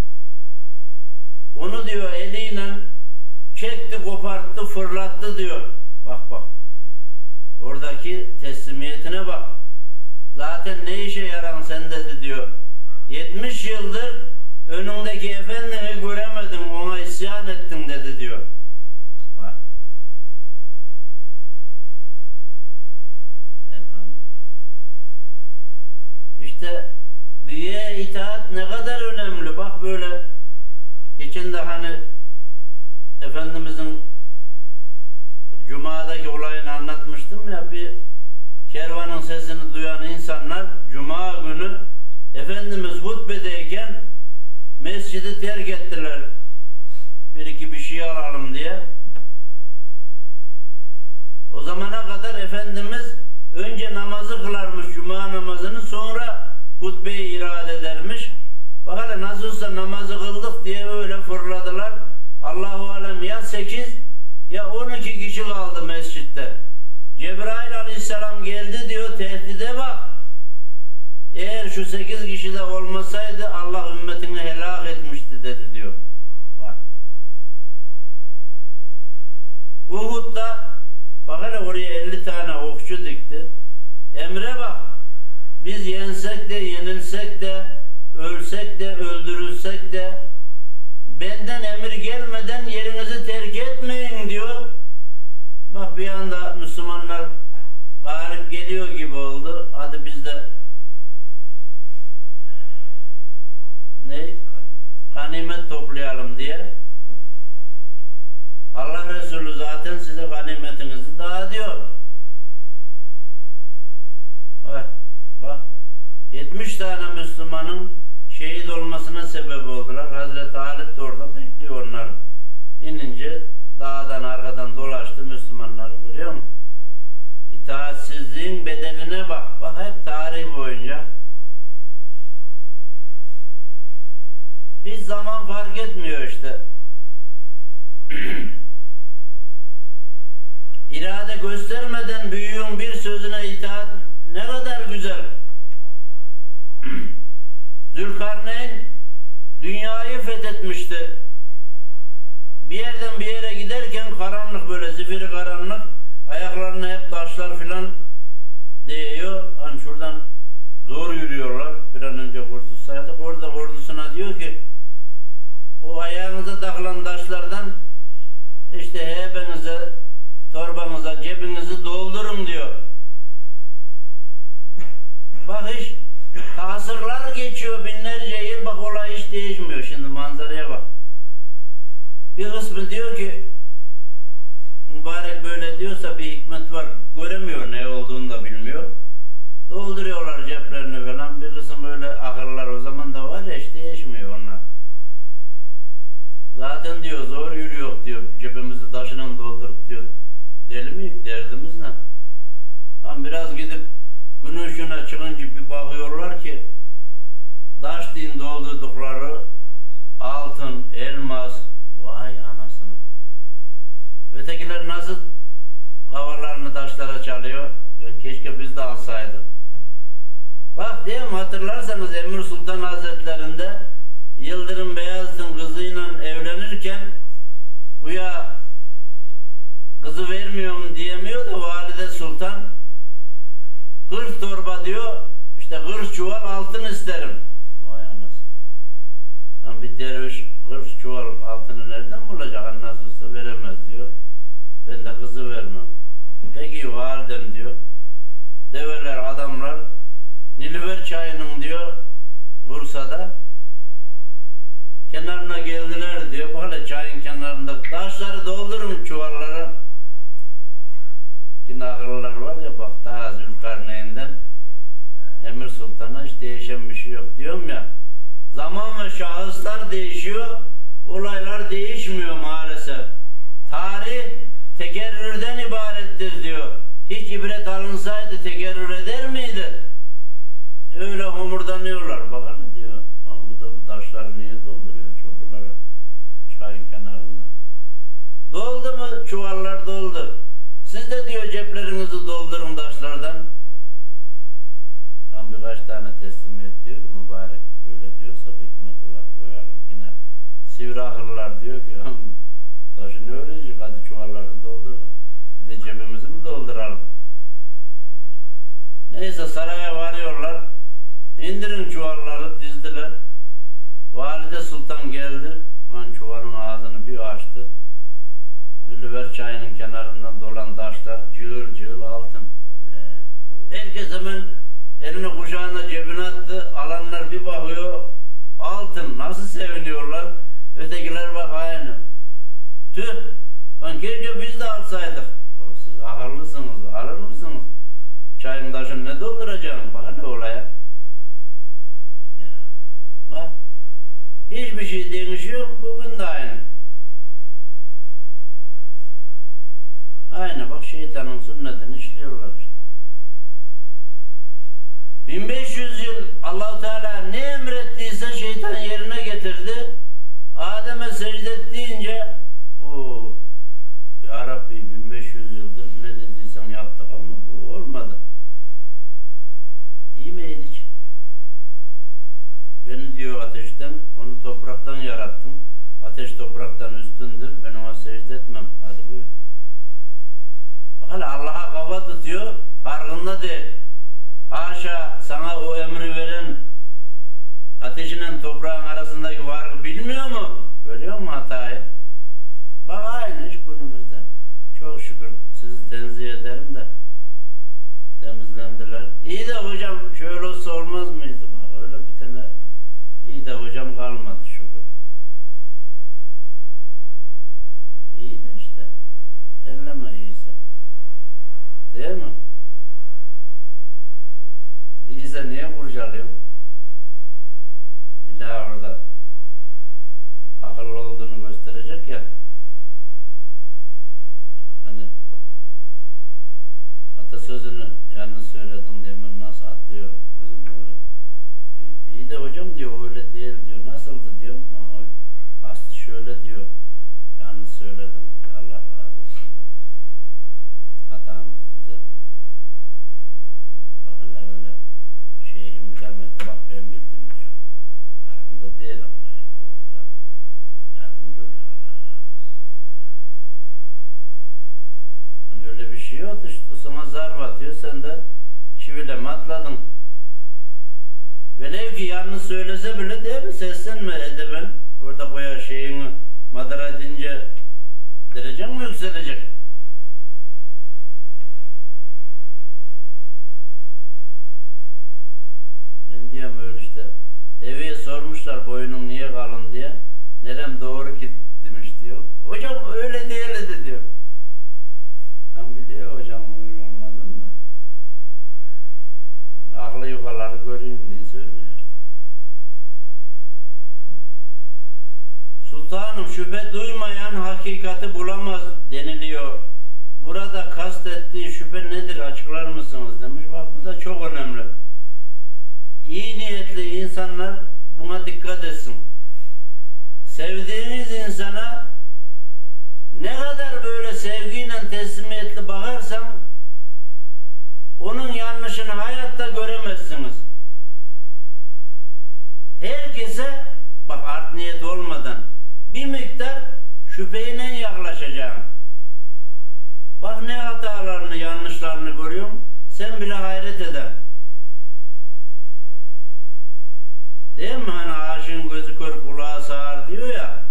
Onu diyor eliyle çekti, koparttı, fırlattı diyor. Bak bak. Oradaki teslimiyetine bak. Zaten ne işe yaran sen dedi diyor. yetmiş yıldır önündeki efendini göremedin, ona isyan ettin dedi diyor. Bak. Elhamdülillah. İşte büyüğe itaat ne kadar önemli. Bak böyle geçen de hani Efendimizin Cuma'daki olayını anlatmıştım ya, bir kervanın sesini duyan insanlar Cuma günü Efendimiz hutbedeyken mescidi terk ettiler. Bir iki bir şey alalım diye. O zamana kadar Efendimiz önce namazı kılarmış, Cuma namazını, sonra hutbeyi irade edermiş. Bak hele nasıl olsa namazı kıldık diye öyle fırladılar. Allahu alem ya sekiz ya on iki kişi kaldı mescitte. Cebrail aleyhisselam geldi diyor, tehdide bak. Eğer şu sekiz kişi de olmasaydı Allah ümmetini helak etmişti dedi diyor. Bak. Uhud'da bak hele oraya elli tane okçu dikti. Emre bak. Biz yensek de yenilsek de ölsek de öldürülsek de benden emir gelmeden yerinizi terk etmeyin diyor. Bak bir anda Müslümanlar galip geliyor gibi oldu. Hadi biz de ne? Ganimet toplayalım diye. Allah Resulü zaten size ganimetinizi dağıtıyor. Bak, bak. yetmiş tane Müslümanın şehit olmasına sebep oldular. Hazreti Halit de orada bekliyor onları. İnince dağdan arkadan dolaştı Müslümanları, görüyor musun? İtaatsizliğin bedeline bak. Bak hep tarih boyunca. Hiç zaman fark etmiyor işte. İrade göstermeden büyüğün bir sözüne itaat ne kadar güzel. Zülkarneyn dünyayı fethetmişti. Bir yerden bir yere giderken karanlık, böyle zifiri karanlık, ayaklarına hep taşlar filan değiyor. Hani şuradan zor yürüyorlar, bir an önce kurtulsaydık. Orada ordusuna diyor ki o ayağınıza takılan taşlardan işte heybenize, torbanıza, cebinizi doldurun diyor. Bak hiç asırlar geçiyor, binlerce yıl, bak olay hiç değişmiyor. Şimdi manzaraya bak. Bir kısmı diyor ki mübarek böyle diyorsa bir hikmet var. Göremiyor, ne olduğunu da bilmiyor. Dolduruyorlar ceplerini falan. Bir kısım öyle akıllar o zaman da var ya, hiç değişmiyor onlar. Zaten diyor zor yürüyor diyor. Cebimizi taşına doldurup diyor. Deli miyik? Derdimiz ne? Tam biraz gidip gün ışığına çıkınca bir bakıyorlar ki taş din doldurdukları altın, elmas, vay anasını. Ötekiler nasıl havalarını taşlara çalıyor? Yani keşke biz de alsaydık. Bak diye mi, hatırlarsanız Emir Sultan Hazretlerinde Yıldırım Beyazıt'ın kızıyla evlenirken güya kızı vermiyorum diyemiyor da Valide Sultan kırk torba diyor, işte kırk çuval altın isterim. Vay anasını. Yani bir derviş kırk çuval altını nereden bulacak? Nasıl olsa veremez diyor. Ben de kızı vermem. Peki validem diyor. Develer, adamlar Nilüfer çayının diyor Bursa'da kenarına geldiler diyor. Böyle çayın kenarında taşları doldurun çuvallara. Yine akıllılar var ya, bak ta Zülkarneyn'den Emir Sultan'a hiç değişen bir şey yok diyorum ya. Zaman ve şahıslar değişiyor, olaylar değişmiyor maalesef. Tarih tekerrürden ibarettir diyor. Hiç ibret alınsaydı tekerrür eder miydi? Öyle homurdanıyorlar. Bakalım diyor. Ama bu da bu taşları niye dolduruyor çuvallara? Çayın kenarında. Doldu mu? Çuvallar doldu. Siz de diyor ceplerinizi doldurun taşlardan. Tam birkaç tane teslimiyet diyor ki mübarek böyle diyorsa bir hikmeti var, koyalım. Yine sivri akıllar diyor ki taşı ne öğrenecek, hadi çuvalları doldurduk. Bir de cebimizi mi dolduralım? Neyse saraya varıyorlar. İndirin çuvalları dizdiler. Valide Sultan geldi. Man çuvalın ağzını bir açtı. Ülüver çayının kenarından dolan taşlar cığıl cığıl altın. Öyle. Herkes hemen elini kucağına cebine attı. Alanlar bir bakıyor. Altın. Nasıl seviniyorlar. Ötekiler bak aynı. Tüh. Ben keşke biz de alsaydık. Siz akıllısınız. Alır mısınız? Çayın taşını ne dolduracağım? Bak ne olaya. Ya. Bak. Hiçbir şey değişiyor. Bugün de aynı. Aynı bak şeytanın sünnetini işliyorlar işte. bin beş yüz yıl Allah-u Teala ne emrettiyse şeytan yerine getirdi. Adem'e secde et deyince o Ya Rabbi bin beş yüz yıldır ne dediysen yaptık ama bu olmadı. İyi miydik? Beni diyor ateşten, onu topraktan yarattın. Ateş topraktan üstündür. Ben ona secde etmem. Hadi buyur. Hala Allah'a kafa tutuyor, farkında değil. Haşa sana o emri veren ateşinin toprağın arasındaki farkı bilmiyor mu? Görüyor mu hatayı? Bak aynı iş günümüzde. Çok şükür sizi tenzih ederim de temizlendiler. İyi de hocam şöyle olsa olmaz mıydı? Bak öyle bir tane iyi de hocam kalmadı şükür. İyi de işte elleme iyiyse. Değil mi? İyiyse niye kurcalıyor? İlla orada akıllı olduğunu gösterecek ya. Hani atasözünü yanlış söyledin demin nasıl atlıyor bizim oğlan. İyi de hocam diyor öyle değil diyor. Nasıldı diyor. Aslı şöyle diyor. Yanlış söyledim diyor. Allah razı olsun. Hatamızı düzelttim. Bakın öyle şeyhim bilemedi. Bak ben bildim diyor. Farkında değil ama orada yardımcı oluyor. Allah razı olsun. Hani öyle bir şey yok. İşte sana zarf atıyor. Sen de çivileme atladın. Velev ki yanlış söylese bile değil mi? Seslenme edeben. Orada koya şeyini madara edince derecen mi yükselecek? Ben diyorum öyle işte. Deveye sormuşlar boynun niye kalın diye. Nerem doğru ki demiş diyor. Hocam öyle değildi diyor. Ben biliyor hocam öyle olmadığını da. Aklı yukarıları göreyim diye söylüyor işte. Sultanım şüphe duymayan hakikati bulamaz deniliyor. Burada kastettiği şüphe nedir açıklar mısınız demiş. Bak bu da çok önemli. İyi niyetli insanlar buna dikkat etsin. Sevdiğiniz insana ne kadar böyle sevgiyle teslimiyetli bakarsan onun yanlışını hayatta göremezsiniz. Herkese bak art niyet olmadan bir miktar şüpheyle yaklaşacaksın. Bak ne hatalarını yanlışlarını görüyorum. Sen bile hayret eder. Değil mi? Hani ağaçın gözü kör kulağı sağır diyor ya.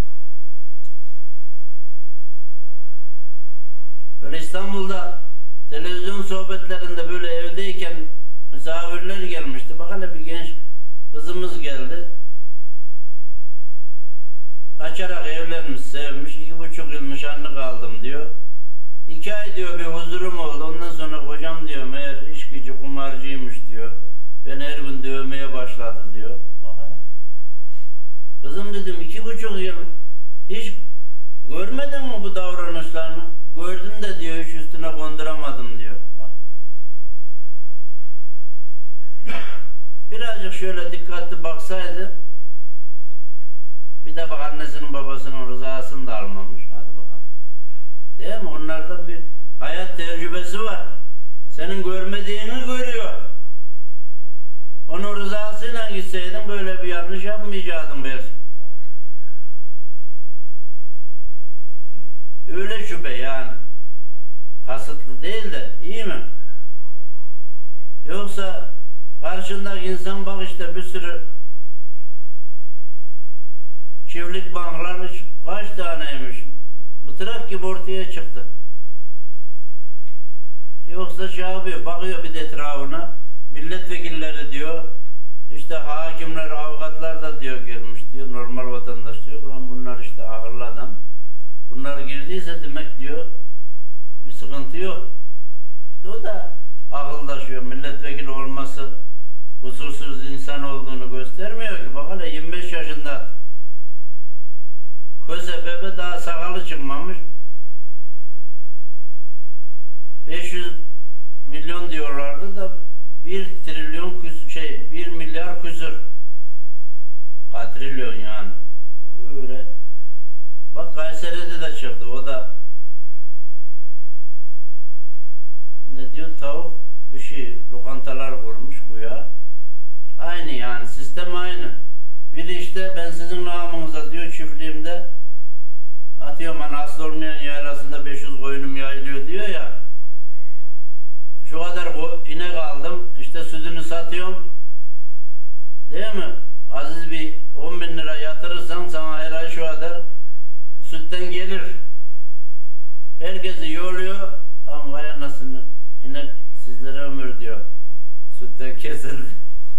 Böyle İstanbul'da televizyon sohbetlerinde böyle evdeyken misafirler gelmişti. Bak hele bir genç kızımız geldi. Kaçarak evlenmiş, sevmiş. iki buçuk yıl nişanlı kaldım diyor. İki ay diyor bir huzurum oldu. Ondan sonra hocam diyor meğer içkici kumarcıymış diyor. Ben her gün dövmeye başladı diyor. Bakana. Kızım dedim iki buçuk yıl hiç görmedin mi bu davranışlarını? Gördüm de diyor hiç üstüne konduramadım diyor. Bak. Birazcık şöyle dikkatli baksaydı bir de bak annesinin babasının rızasını da almamış. Hadi bakalım. Değil mi? Onlarda bir hayat tecrübesi var. Senin görmediğini görüyor. Onun rızasıyla gitseydin böyle bir yanlış yapmayacaktın belki. Öyle şüphe yani. Kasıtlı değil de iyi mi? Yoksa karşındaki insan bak işte bir sürü çiftlik banklar kaç taneymiş. Bıtırak gibi ortaya çıktı. Yoksa şey yapıyor, bakıyor bir de etrafına. Milletvekilleri diyor, işte hakimler, avukatlar da diyor gelmiş diyor. Normal vatandaş diyor. Ulan bunlar işte akıllı adam. Bunlar girdiyse demek diyor bir sıkıntı yok. İşte o da akıldaşıyor. Milletvekili olması kusursuz insan olduğunu göstermiyor ki. Bak hele yirmi beş yaşında köse bebe daha sakalı çıkmamış. beş yüz milyon diyorlardı da bir trilyon küsür, şey bir milyar küsür. Katrilyon yani. Öyle. Bak Kayseri'de de çıktı. O da ne diyor, tavuk bir şey lokantalar kurmuş güya. Aynı yani, sistem aynı. Biri işte ben sizin namınıza diyor çiftliğimde atıyorum hani asıl olmayan yaylasında beş yüz koyunum yayılıyor diyor ya. Şu kadar inek aldım işte sütünü satıyorum. Değil mi? Aziz bir on bin lira yatırırsan sana her ay şu kadar sütten gelir. Herkesi yoluyor ama vay anasını, inek sizlere ömür diyor. Sütten kesildi.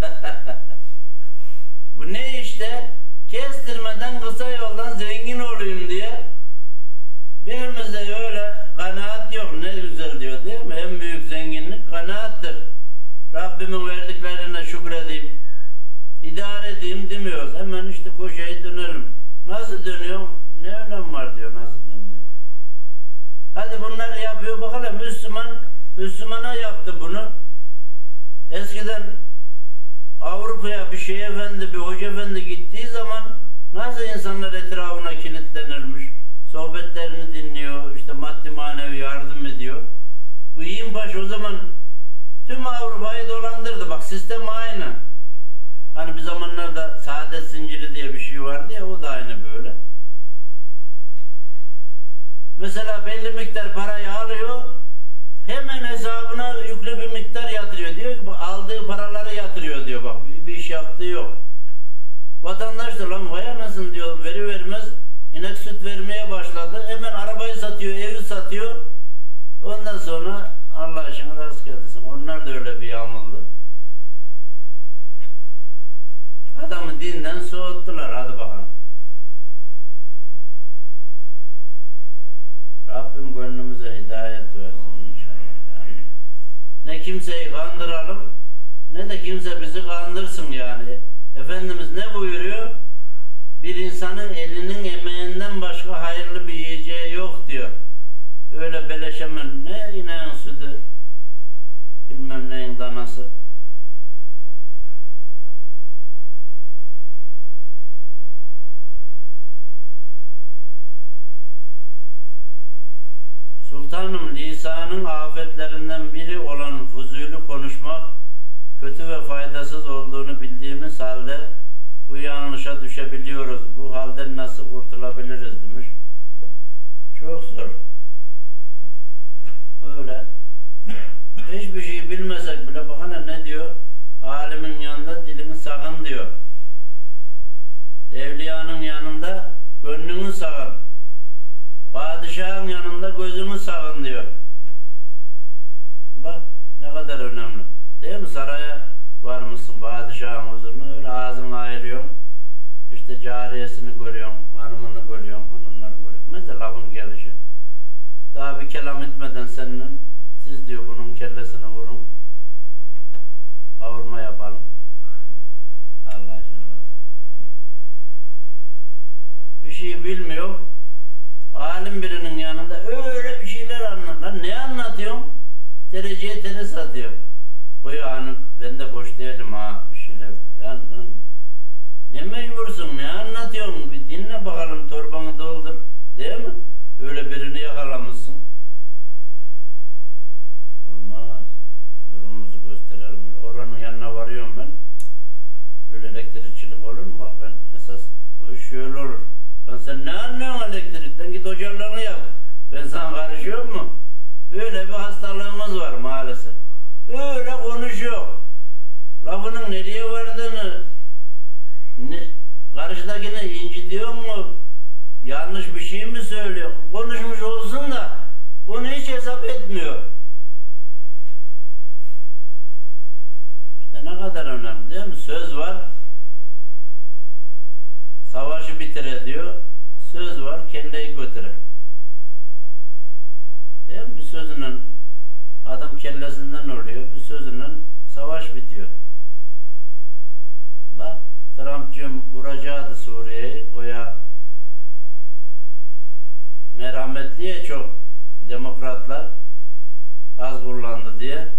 Bu ne işte? Kestirmeden kısa yoldan zengin olayım diye. Birimizde öyle kanaat yok. Ne güzel diyor değil mi? En büyük zenginlik kanaattır. Rabbimin verdiklerine şükredeyim, idare edeyim demiyoruz. Hemen işte koşayı dönelim. Nasıl dönüyor? Ne önemi var diyor nasıl dönüyor. Hadi bunlar yapıyor bakalım. Müslüman, Müslümana yaptı bunu. Eskiden Avrupa'ya bir şey efendi, bir hoca efendi gittiği zaman nasıl insanlar etrafına kilitlenirmiş, sohbetlerini dinliyor, işte maddi manevi yardım ediyor. Bu Yiğinpaş o zaman tüm Avrupa'yı dolandırdı. Bak sistem aynı. Hani bir zamanlarda saadet zinciri diye bir şey vardı ya, o da aynı böyle. Mesela belli miktar parayı alıyor, hemen hesabına yüklü bir miktar yatırıyor. Diyor ki aldığı paraları yatırıyor diyor, bak bir iş yaptığı yok. Vatandaş da lan vay anasın diyor, veri vermez inek süt vermeye başladı. Hemen arabayı satıyor, evi satıyor. Ondan sonra Allah aşkına rast gelsin. Onlar da öyle bir yağmurlu. Adamı dinden soğuttular. Hadi bakalım. Rabbim gönlümüze hidayet versin inşallah. Yani. Ne kimseyi kandıralım, ne de kimse bizi kandırsın yani. Efendimiz ne buyuruyor? Bir insanın elinin emeğinden başka hayırlı bir yiyeceği yok diyor. Öyle beleşemen ne ineğin sütü, bilmem neyin danası. Sultanım, lisanın afetlerinden biri olan fuzuli konuşmak kötü ve faydasız olduğunu bildiğimiz halde bu yanlışa düşebiliyoruz. Bu halden nasıl kurtulabiliriz demiş. Çok zor. Öyle. Hiçbir şey bilmesek bile bakana ne diyor? Alimin yanında dilini sakın diyor. Evliyanın yanında gönlünü sakın. Padişahın yanında gözünü sakın diyor. Bak ne kadar önemli. Değil mi? Saraya varmışsın padişahın huzuruna, öyle ağzını ayırıyorsun. İşte cariyesini görüyorsun, hanımını görüyorsun, hanımları görükmez de lafın gelişi. Daha bir kelam etmeden seninle siz diyor bunun kellesini vurun. Kavurma yapalım. Allah aşkına. Bir şey bilmiyor. Alim birinin yanında öyle bir şeyler anlat. Lan ne anlatıyorsun? Tereciye tere satıyor. Koyu hanım ben de boş değilim ha bir şeyler. Yani lan ne mecbursun, ne anlatıyorsun? Bir dinle bakalım, torbanı doldur. Değil mi? Öyle birini yakalamışsın. Olmaz. Durumumuzu gösterelim. Öyle. Oranın yanına varıyorum ben. Böyle elektrikçilik olur mu? Bak ben esas bu iş şöyle olur. Lan sen ne anlıyorsun elektrikten? Git hocalığını yap. Ben sana karışıyor mu? Öyle bir hastalığımız var maalesef. Öyle konuşuyor. ediyor mu? Yanlış bir şey mi söylüyor? Konuşmuş olsun da onu hiç hesap etmiyor. İşte ne kadar önemli değil mi? Söz var, savaşı bitire diyor. Söz var, kelleyi götüre. Değil mi? Bir sözünle adam kellesinden oluyor, bir sözünle savaş bitiyor. Bak, Trump'cığım vuracaktı Suriye'yi, goya merhametliye çok demokratlar az kullandı diye.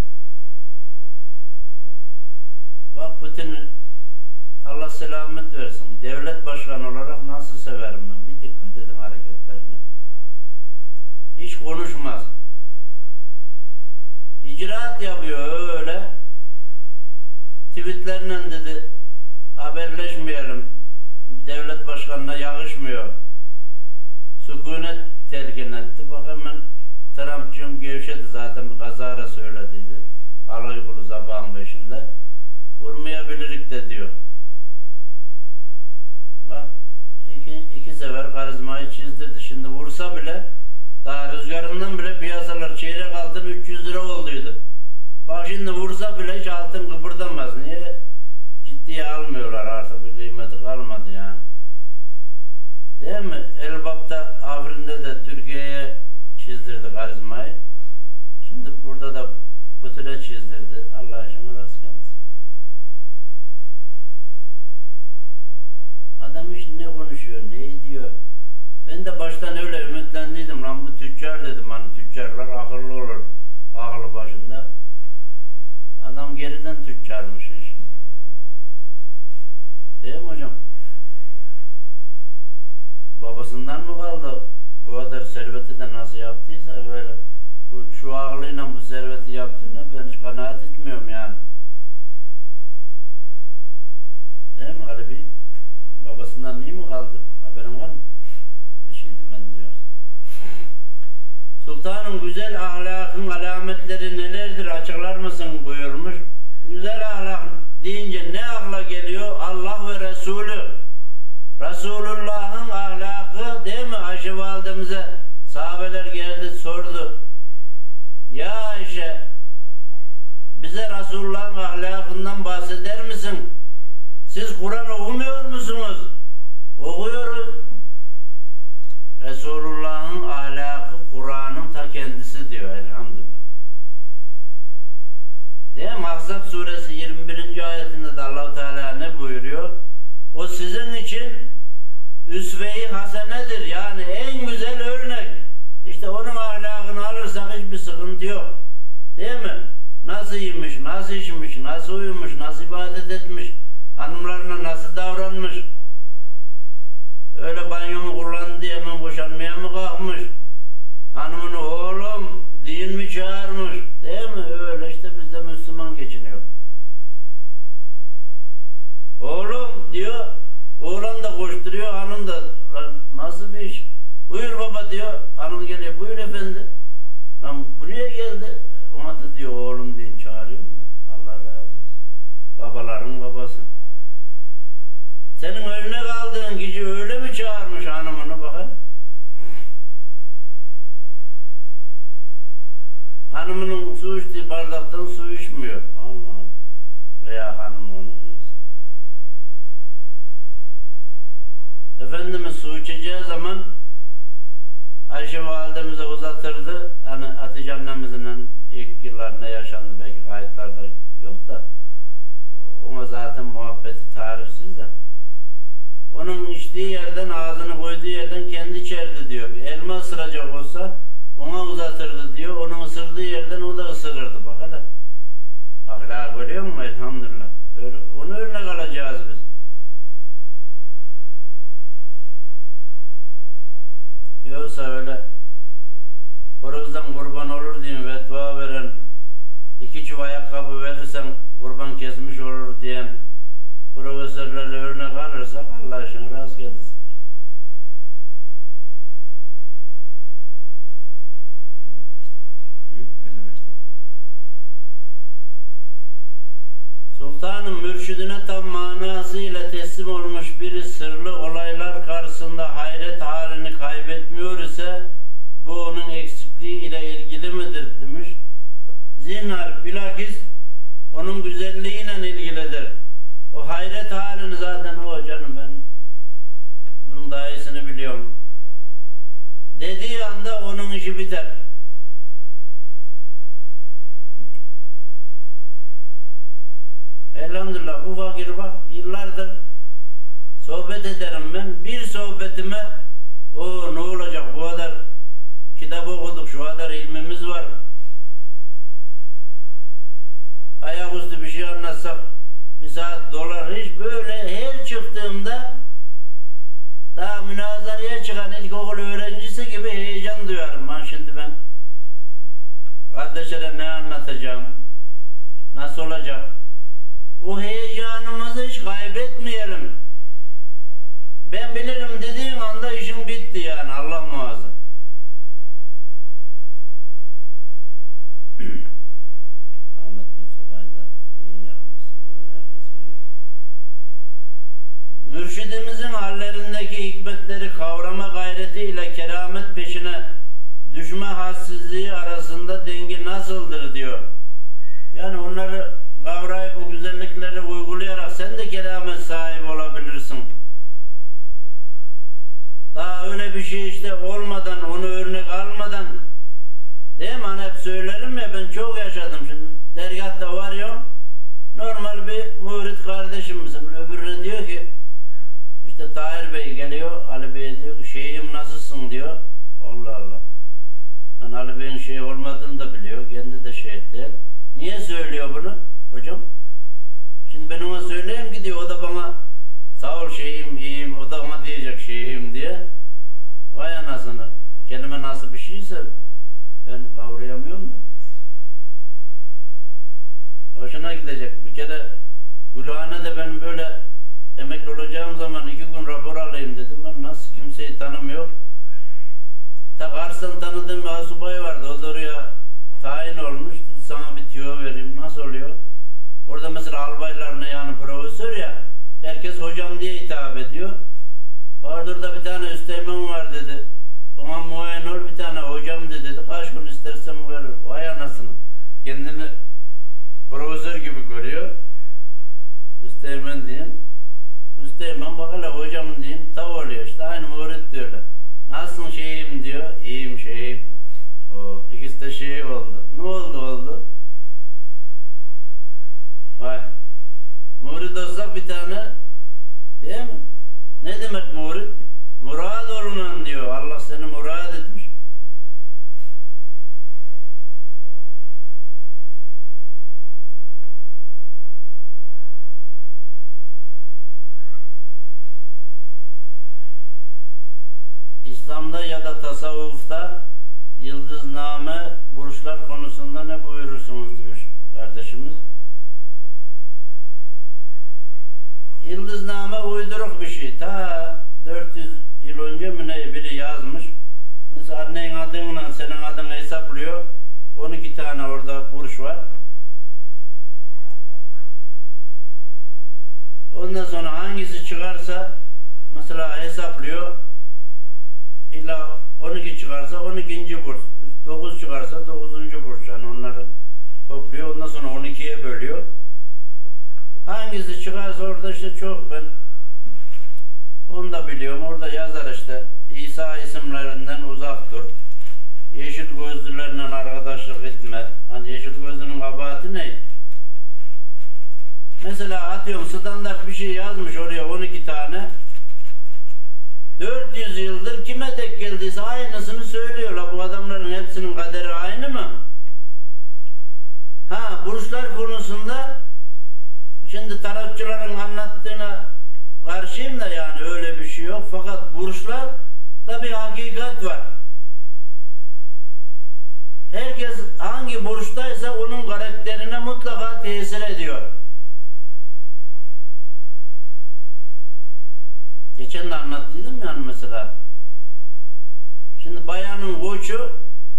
Bak Putin, Allah selamet versin, devlet başkanı olarak nasıl severim ben. Bir dikkat edin hareketlerine. Hiç konuşmaz. İcraat yapıyor öyle. Tweetlerle dedi haberleşmeyelim. Devlet başkanına yakışmıyor. Sükunet telkin etti. Bak hemen Trump'cığım gevşedi, zaten kazara söylediydi. Alaykulu sabahın beşinde. Vurmayabilirik de diyor. Bak iki, iki sefer karizmayı çizdirdi. Şimdi vursa bile daha rüzgarından bile piyasalar çeyrek altın üç yüz lira olduydu. Bak şimdi vursa bile hiç altın kıpırdamaz. Niye? Ciddiye almıyorlar, artık bir kıymeti kalmadı yani. Değil mi? Elbap'ta, Afrin'de de Türkiye'ye çizdirdi karizmayı. Şimdi burada da Putin'e çizdirdi. Allah aşkına rast gelsin. Adam hiç ne konuşuyor, ne diyor? Ben de baştan öyle ümitlendiydim. Lan bu tüccar dedim, hani tüccarlar akıllı olur. Aklı başında. Adam geriden tüccarmış hiç. Değil mi hocam? Babasından mı kaldı? Bu kadar serveti de nasıl yaptıysa böyle bu, şu aklıyla bu serveti yaptığına ben hiç kanaat etmiyorum yani. Değil mi Ali Bey? Babasından niye mi kaldı? Haberin var mı? Bir şey demedin diyorsun. Sultanım, güzel ahlakın alametleri nelerdir açıklar mısın buyurmuş. Güzel ahlak deyince ne akla geliyor? Allah ve Resulü. Resulullah'ın ahlakı değil mi? Ayşe validemize sahabeler geldi sordu. Ya Ayşe, bize Resulullah'ın ahlakından bahseder misin? Siz Kur'an okumuyor musunuz? Okuyoruz. Resulullah'ın ahlakı Kur'an'ın ta kendisi diyor elhamdülillah. Değil mi? Ahzab suresi yirmi birinci ayetinde de Allah-u Teala ne buyuruyor? O sizin için üsve-i hasenedir. Yani en güzel örnek. İşte onun ahlakını alırsak hiçbir sıkıntı yok. Değil mi? Nasıl yemiş, nasıl içmiş, nasıl uyumuş, nasıl ibadet etmiş, hanımlarına nasıl davranmış. Öyle banyomu kullandı diye hemen boşanmaya mı kalkmış? Hanımını oğlum din mi çağırmış? Değil mi? Öyle işte bizde Müslüman geçiniyor. Oğlum diyor, oğlan da koşturuyor, hanım da nasıl bir iş? Buyur baba diyor, hanım geliyor, buyur efendi. Lan bu niye geldi? Ona da diyor oğlum diye çağırıyorum da. Allah razı olsun. Babaların babası. Senin önüne kaldığın kişi öyle mi çağırmış hanımını bakar? Hanımının su içtiği bardaktan su içmiyor. Allah Allah. Veya hanım onun neyse. Efendimiz su içeceği zaman Ayşe validemize uzatırdı. Hani Hatice annemizin ilk yıllar ne yaşandı belki kayıtlarda yok da ona zaten muhabbeti tarifsiz de. Onun içtiği yerden, ağzını koyduğu yerden kendi içerdi diyor. Bir elma ısıracak olsa ona uzatırdı diyor. Onun ısırdığı yerden o da ısırırdı. Bak hele. Ahlak görüyor musun? Elhamdülillah. Öyle, onu örnek alacağız biz. Yoksa öyle horozdan kurban olur diye fetva veren, iki çuval ayakkabı verirsen kurban kesmiş olur diyen profesörlerle örnek alırsak Allah aşkına rast gelsin. elli beş dokuz. Sultan Sultanın mürşidine tam manasıyla teslim olmuş biri sırlı olaylar karşısında hayret halini kaybetmiyor ise bu onun eksikliği ile ilgili midir demiş. Zinhar bilakis onun güzelliğiyle ilgilidir. O hayret halini zaten o canım ben bunun daha iyisini biliyorum dediği anda onun işi biter. Elhamdülillah bu fakir bak yıllardır sohbet ederim ben. Bir sohbetime o ne olacak bu kadar kitap okuduk, şu kadar ilmimiz var. Ayaküstü bir şey anlatsak bir saat dolar, hiç böyle her çıktığımda daha münazaraya çıkan ilkokul öğrencisi gibi heyecan duyarım. Ha şimdi ben kardeşlere ne anlatacağım, nasıl olacak? O heyecanımızı hiç kaybetmeyelim. Ben bilirim dediğin anda işin bitti yani, Allah muhafaza. Ahmet bin Sobay'ı da iyi yapmışsın, öyle herkes uyuyor. Mürşidimizin hallerindeki hikmetleri kavrama gayretiyle keramet peşine düşme hassizliği arasında dengi nasıldır diyor. Yani onları kavrayıp bu güzellikleri uygulayarak sen de keramet sahibi olabilirsin. Daha öyle bir şey işte olmadan, onu örnek almadan, değil mi? Hani hep söylerim ya, ben çok yaşadım. Şimdi dergahta varıyorum, normal bir murid kardeşimizim. Öbürüne diyor ki, işte Tahir Bey geliyor, Ali Bey diyor, şeyhim nasılsın diyor. Allah Allah. Yani Ali Bey'in şeyh olmadığını da biliyor, kendi de şeyh değil. Niye söylüyor bunu hocam? Şimdi ben ona söyleyeyim ki diyor, o da bana sağ ol şeyhim, iyiyim, o da ona diyecek şeyhim diye. Vay anasını, kelime nasıl bir şeyse ben kavrayamıyorum da. Hoşuna gidecek. Bir kere Gülhane'de benim böyle emekli olacağım zaman iki gün rapor alayım dedim. Ben nasıl kimseyi tanımıyor. Ta Kars'tan tanıdığım bir asubay vardı. O da oraya tayin olmuş. Dedi, sana bir tüyo vereyim. Nasıl oluyor? Orada mesela albaylar ne yani profesör ya. Herkes hocam diye hitap ediyor. Bardur'da bir tane üsteğmen var dedi. Ona muayyen ol, bir tane hocam de dedi. Kaç gün istersen verir. Vay anasını. Kendini profesör gibi görüyor. Üsteğmen diyen. Üsteğmen bak hele hocam diyeyim. Tav oluyor işte. Aynı murid diyorlar. Nasılsın şeyhim diyor. İyiyim şeyhim. O ikisi de şeyh oldu. Ne oldu oldu? Vay. Murid olsak bir tane, değil mi? Ne demek murid? Murad olunan diyor. Allah seni murad etmiş. İslam'da ya da tasavvufta yıldızname, burçlar konusunda ne buyurursunuz demiş kardeşimiz. Yıldızname uyduruk bir şey. Ta dört yüz yıl önce mi ne biri yazmış. Mesela annenin adınla senin adını hesaplıyor. on iki tane orada burç var. Ondan sonra hangisi çıkarsa mesela hesaplıyor. İlla on iki çıkarsa on ikinci burç. dokuz çıkarsa dokuzuncu burç. Yani onları topluyor. Ondan sonra on ikiye bölüyor. Hangisi çıkarsa orada işte çok, ben onu da biliyorum. Orada yazar işte İsa isimlerinden uzak dur. Yeşil gözlülerle arkadaşlık etme. Hani yeşil gözlünün kabahati ne? Mesela atıyorum standart bir şey yazmış oraya on iki tane. dört yüz yıldır kime tek geldiyse aynısını söylüyorlar. Bu adamların hepsinin kaderi aynı mı? Ha, burçlar konusunda şimdi tarotçuların anlattığına karşıyım da yani öyle bir şey yok. Fakat burçlar da bir hakikat var. Herkes hangi burçtaysa onun karakterine mutlaka tesir ediyor. Geçen de anlattıydım yani mesela. Şimdi bayanın koçu,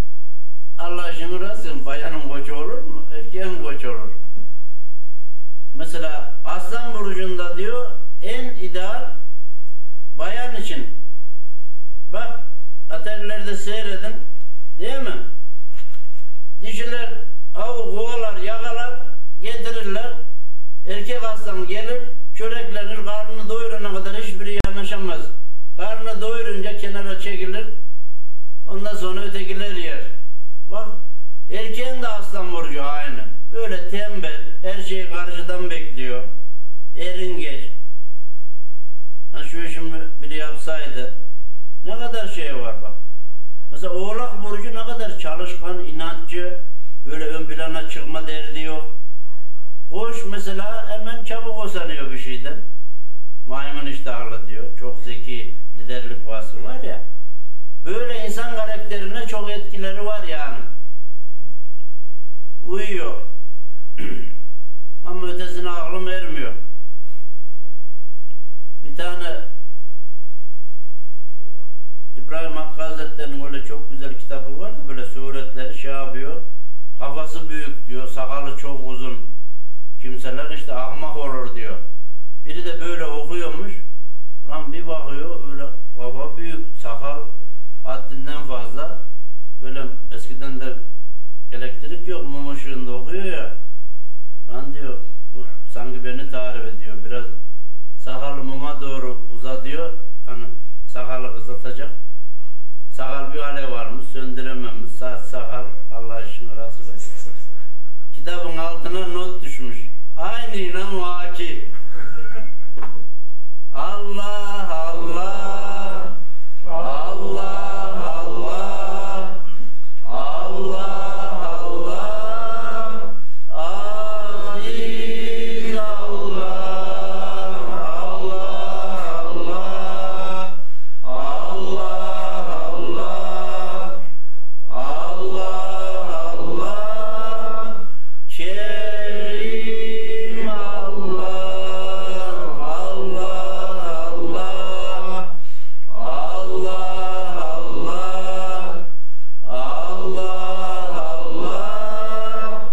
Allah aşkına razı, bayanın koçu olur mu? Erkeğin koçu olur. Mesela Aslan burcunda diyor en ideal bayan için. Bak atölyelerde seyredin, değil mi? Dişiler avı kovalar, yakalar, getirirler. Erkek aslan gelir, çöreklenir, karnını doyurana kadar hiçbiri yanaşamaz. Karnını doyurunca kenara çekilir, ondan sonra ötekiler yer. Bak, erkeğin de aslan burcu aynı. Böyle tembel, her şeyi karşıdan bekliyor. Erin geç. Ha şu işimi biri yapsaydı, ne kadar şey var bak. Mesela Oğlak burcu ne kadar çalışkan, inatçı, böyle ön plana çıkma derdi yok. Koç mesela hemen çabuk hoşlanıyor bir şeyden. Maymun iştahlı diyor. Çok zeki, liderlik vasfı var ya. Böyle insan karakterine çok etkileri var yani. Uyuyor. Ama ötesine aklım ermiyor. Bir tane İbrahim Hakkı Hazretleri'nin öyle çok güzel kitabı var da böyle suretleri şey yapıyor. Kafası büyük diyor, sakalı çok uzun. Kimseler işte ahmak olur diyor. Biri de böyle okuyormuş. Lan bir bakıyor öyle kafa büyük, sakal haddinden fazla. Böyle eskiden de elektrik yok, mum ışığında okuyor ya. Lan diyor bu sanki beni tarif ediyor. Biraz sakalı muma doğru uzatıyor. Hani sakalı kızatacak. Sakal bir alev varmış, söndürememiş. Saat sakal, Allah işini razı etsin. Kitabın altına not düşmüş. Aynıyla muaki. Allah Allah, Allah Allah, Allah Allah, Aziz Allah, Allah Allah, Allah Allah, Allah Allah, Kerim Allah, Allah Allah, Allah Allah, Allah Allah,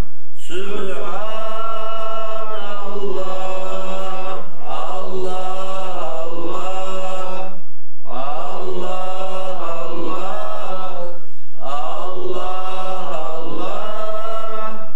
Sübhanallah, Allah Allah, Allah Allah, Allah Allah,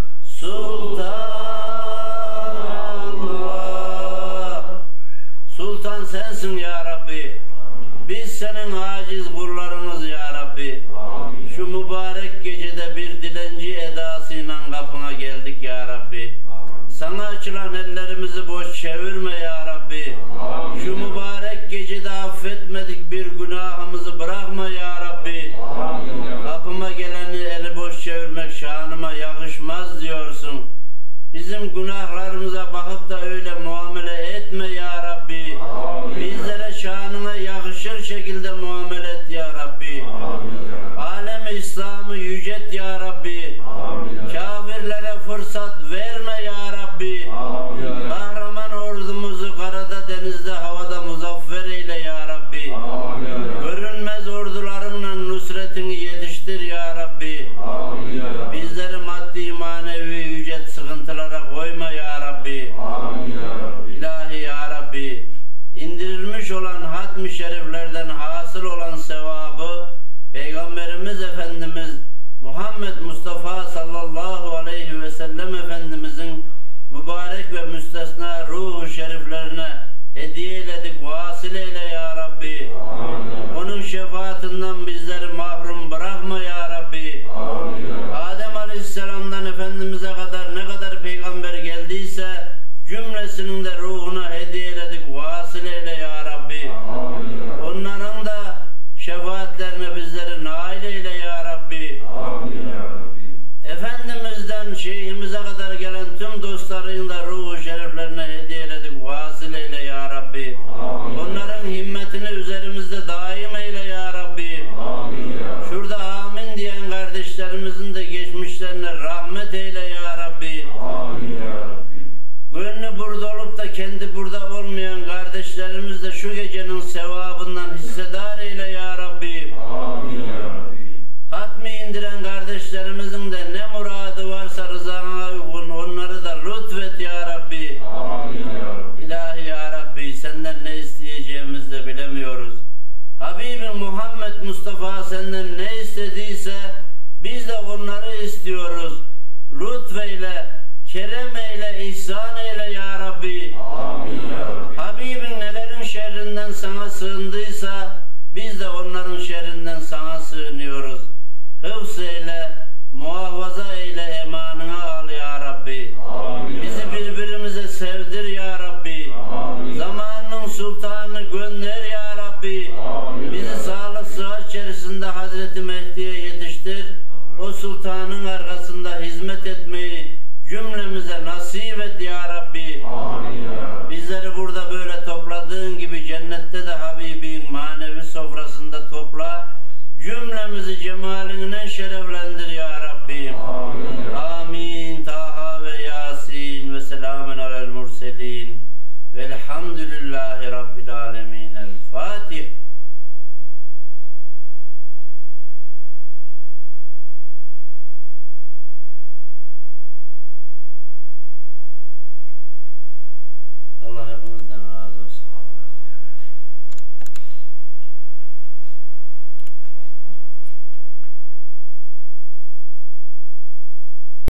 Sultanallah. Sultan sensin ya Rabbi. Biz senin aciz kullarınız ya Rabbi. Amin. Şu mübarek gecede bir dilenci edasıyla kapına geldik ya Rabbi. Amin. Sana açılan ellerimizi boş çevirme ya Rabbi. Amin. Şu mübarek gecede affetmedik bir günahımızı bırakma ya Rabbi. Amin. Kapıma geleni eli boş çevirmek şanıma yakışmaz diyorsun. Bizim günahlarımıza bakıp da öyle muamele etme ya Rabbi. Amin. Bizlere şanına yakışır şekilde muamele et ya Rabbi. Amin. Alem-i İslam'ı yücelt ya Rabbi. Amin. Kafirlere fırsat verme ya Rabbi. Amin. Kahraman ordumuzu karada, denizde, havada muzaffer eyle ya Rabbi. Amin. Görünmez ordularınla nusretini yetiştir ya Rabbi. Amin. Bizleri maddi manevi yücelt sıkıntılara koyma ya Rabbi. Amin. İlahi ya Rabbi, indirilmiş olan hatmi şeriflerden hasıl olan sevabı Peygamberimiz Efendimiz Muhammed Mustafa sallallahu aleyhi ve sellem Efendimizin mübarek ve müstesna ruhu şeriflerine hediye eyledik, vasıl eyle ya Rabbi. Amin. Onun şefaatinden bizleri mahrum bırakma ya Rabbi. Amin. Adem Aleyhisselam'dan Efendimiz'e kadar ne kadar peygamber geldiyse cümlesinin de ruhuna hediye eyledik, vasıl eyle ya Rabbi. Amin. Onların da şefaatlerine bizleri nail eyle ya Rabbi. Amin. Efendimiz'den şeyhimize kadar gelen tüm dostların da ruhu şeriflerine hediye eyledik, vasıl eyle ya Rabbi. Amin. Onların himmetini üzerimizde daim eyle ya Rabbi. Amin. Şurada amin diyen kardeşlerimizin de geçmişlerine rahmet eyle ya Rabbi. Amin. Gönlü burada olup da kendi burada olmayan kardeşlerimiz de şu gecenin sevabından hissedar eyle ya Rabbi. Amin. Hatmi indiren kardeşlerimizin de ne muradı varsa rızana uygun onları da lütfet ya Rabbi. Amin. istiyoruz. Lütfeyle, kerem eyle, ihsan eyle ya Rabbi. Amin ya Rabbi. Habibin nelerin şerrinden sana sığındıysa biz de onların şerrinden sana sığınıyoruz. Hıfz eyle, muhafaza eyle, emanına al ya Rabbi. Amin. Bizi birbirimize sevdir ya Rabbi. Amin. Zamanının sultanını gönder ya Rabbi. Amin. Bizi sağlık sıhhat içerisinde Hazreti Mehdi'ye yetiştir. O sultanın arkasında hizmet etmeyi cümlemize nasip et ya Rabbi. Amin ya Rabbi. Bizleri burada böyle topladığın gibi cennette de Habibin manevi sofrasında topla. Cümlemizi cemalinle şereflendir ya Rabbi. Amin.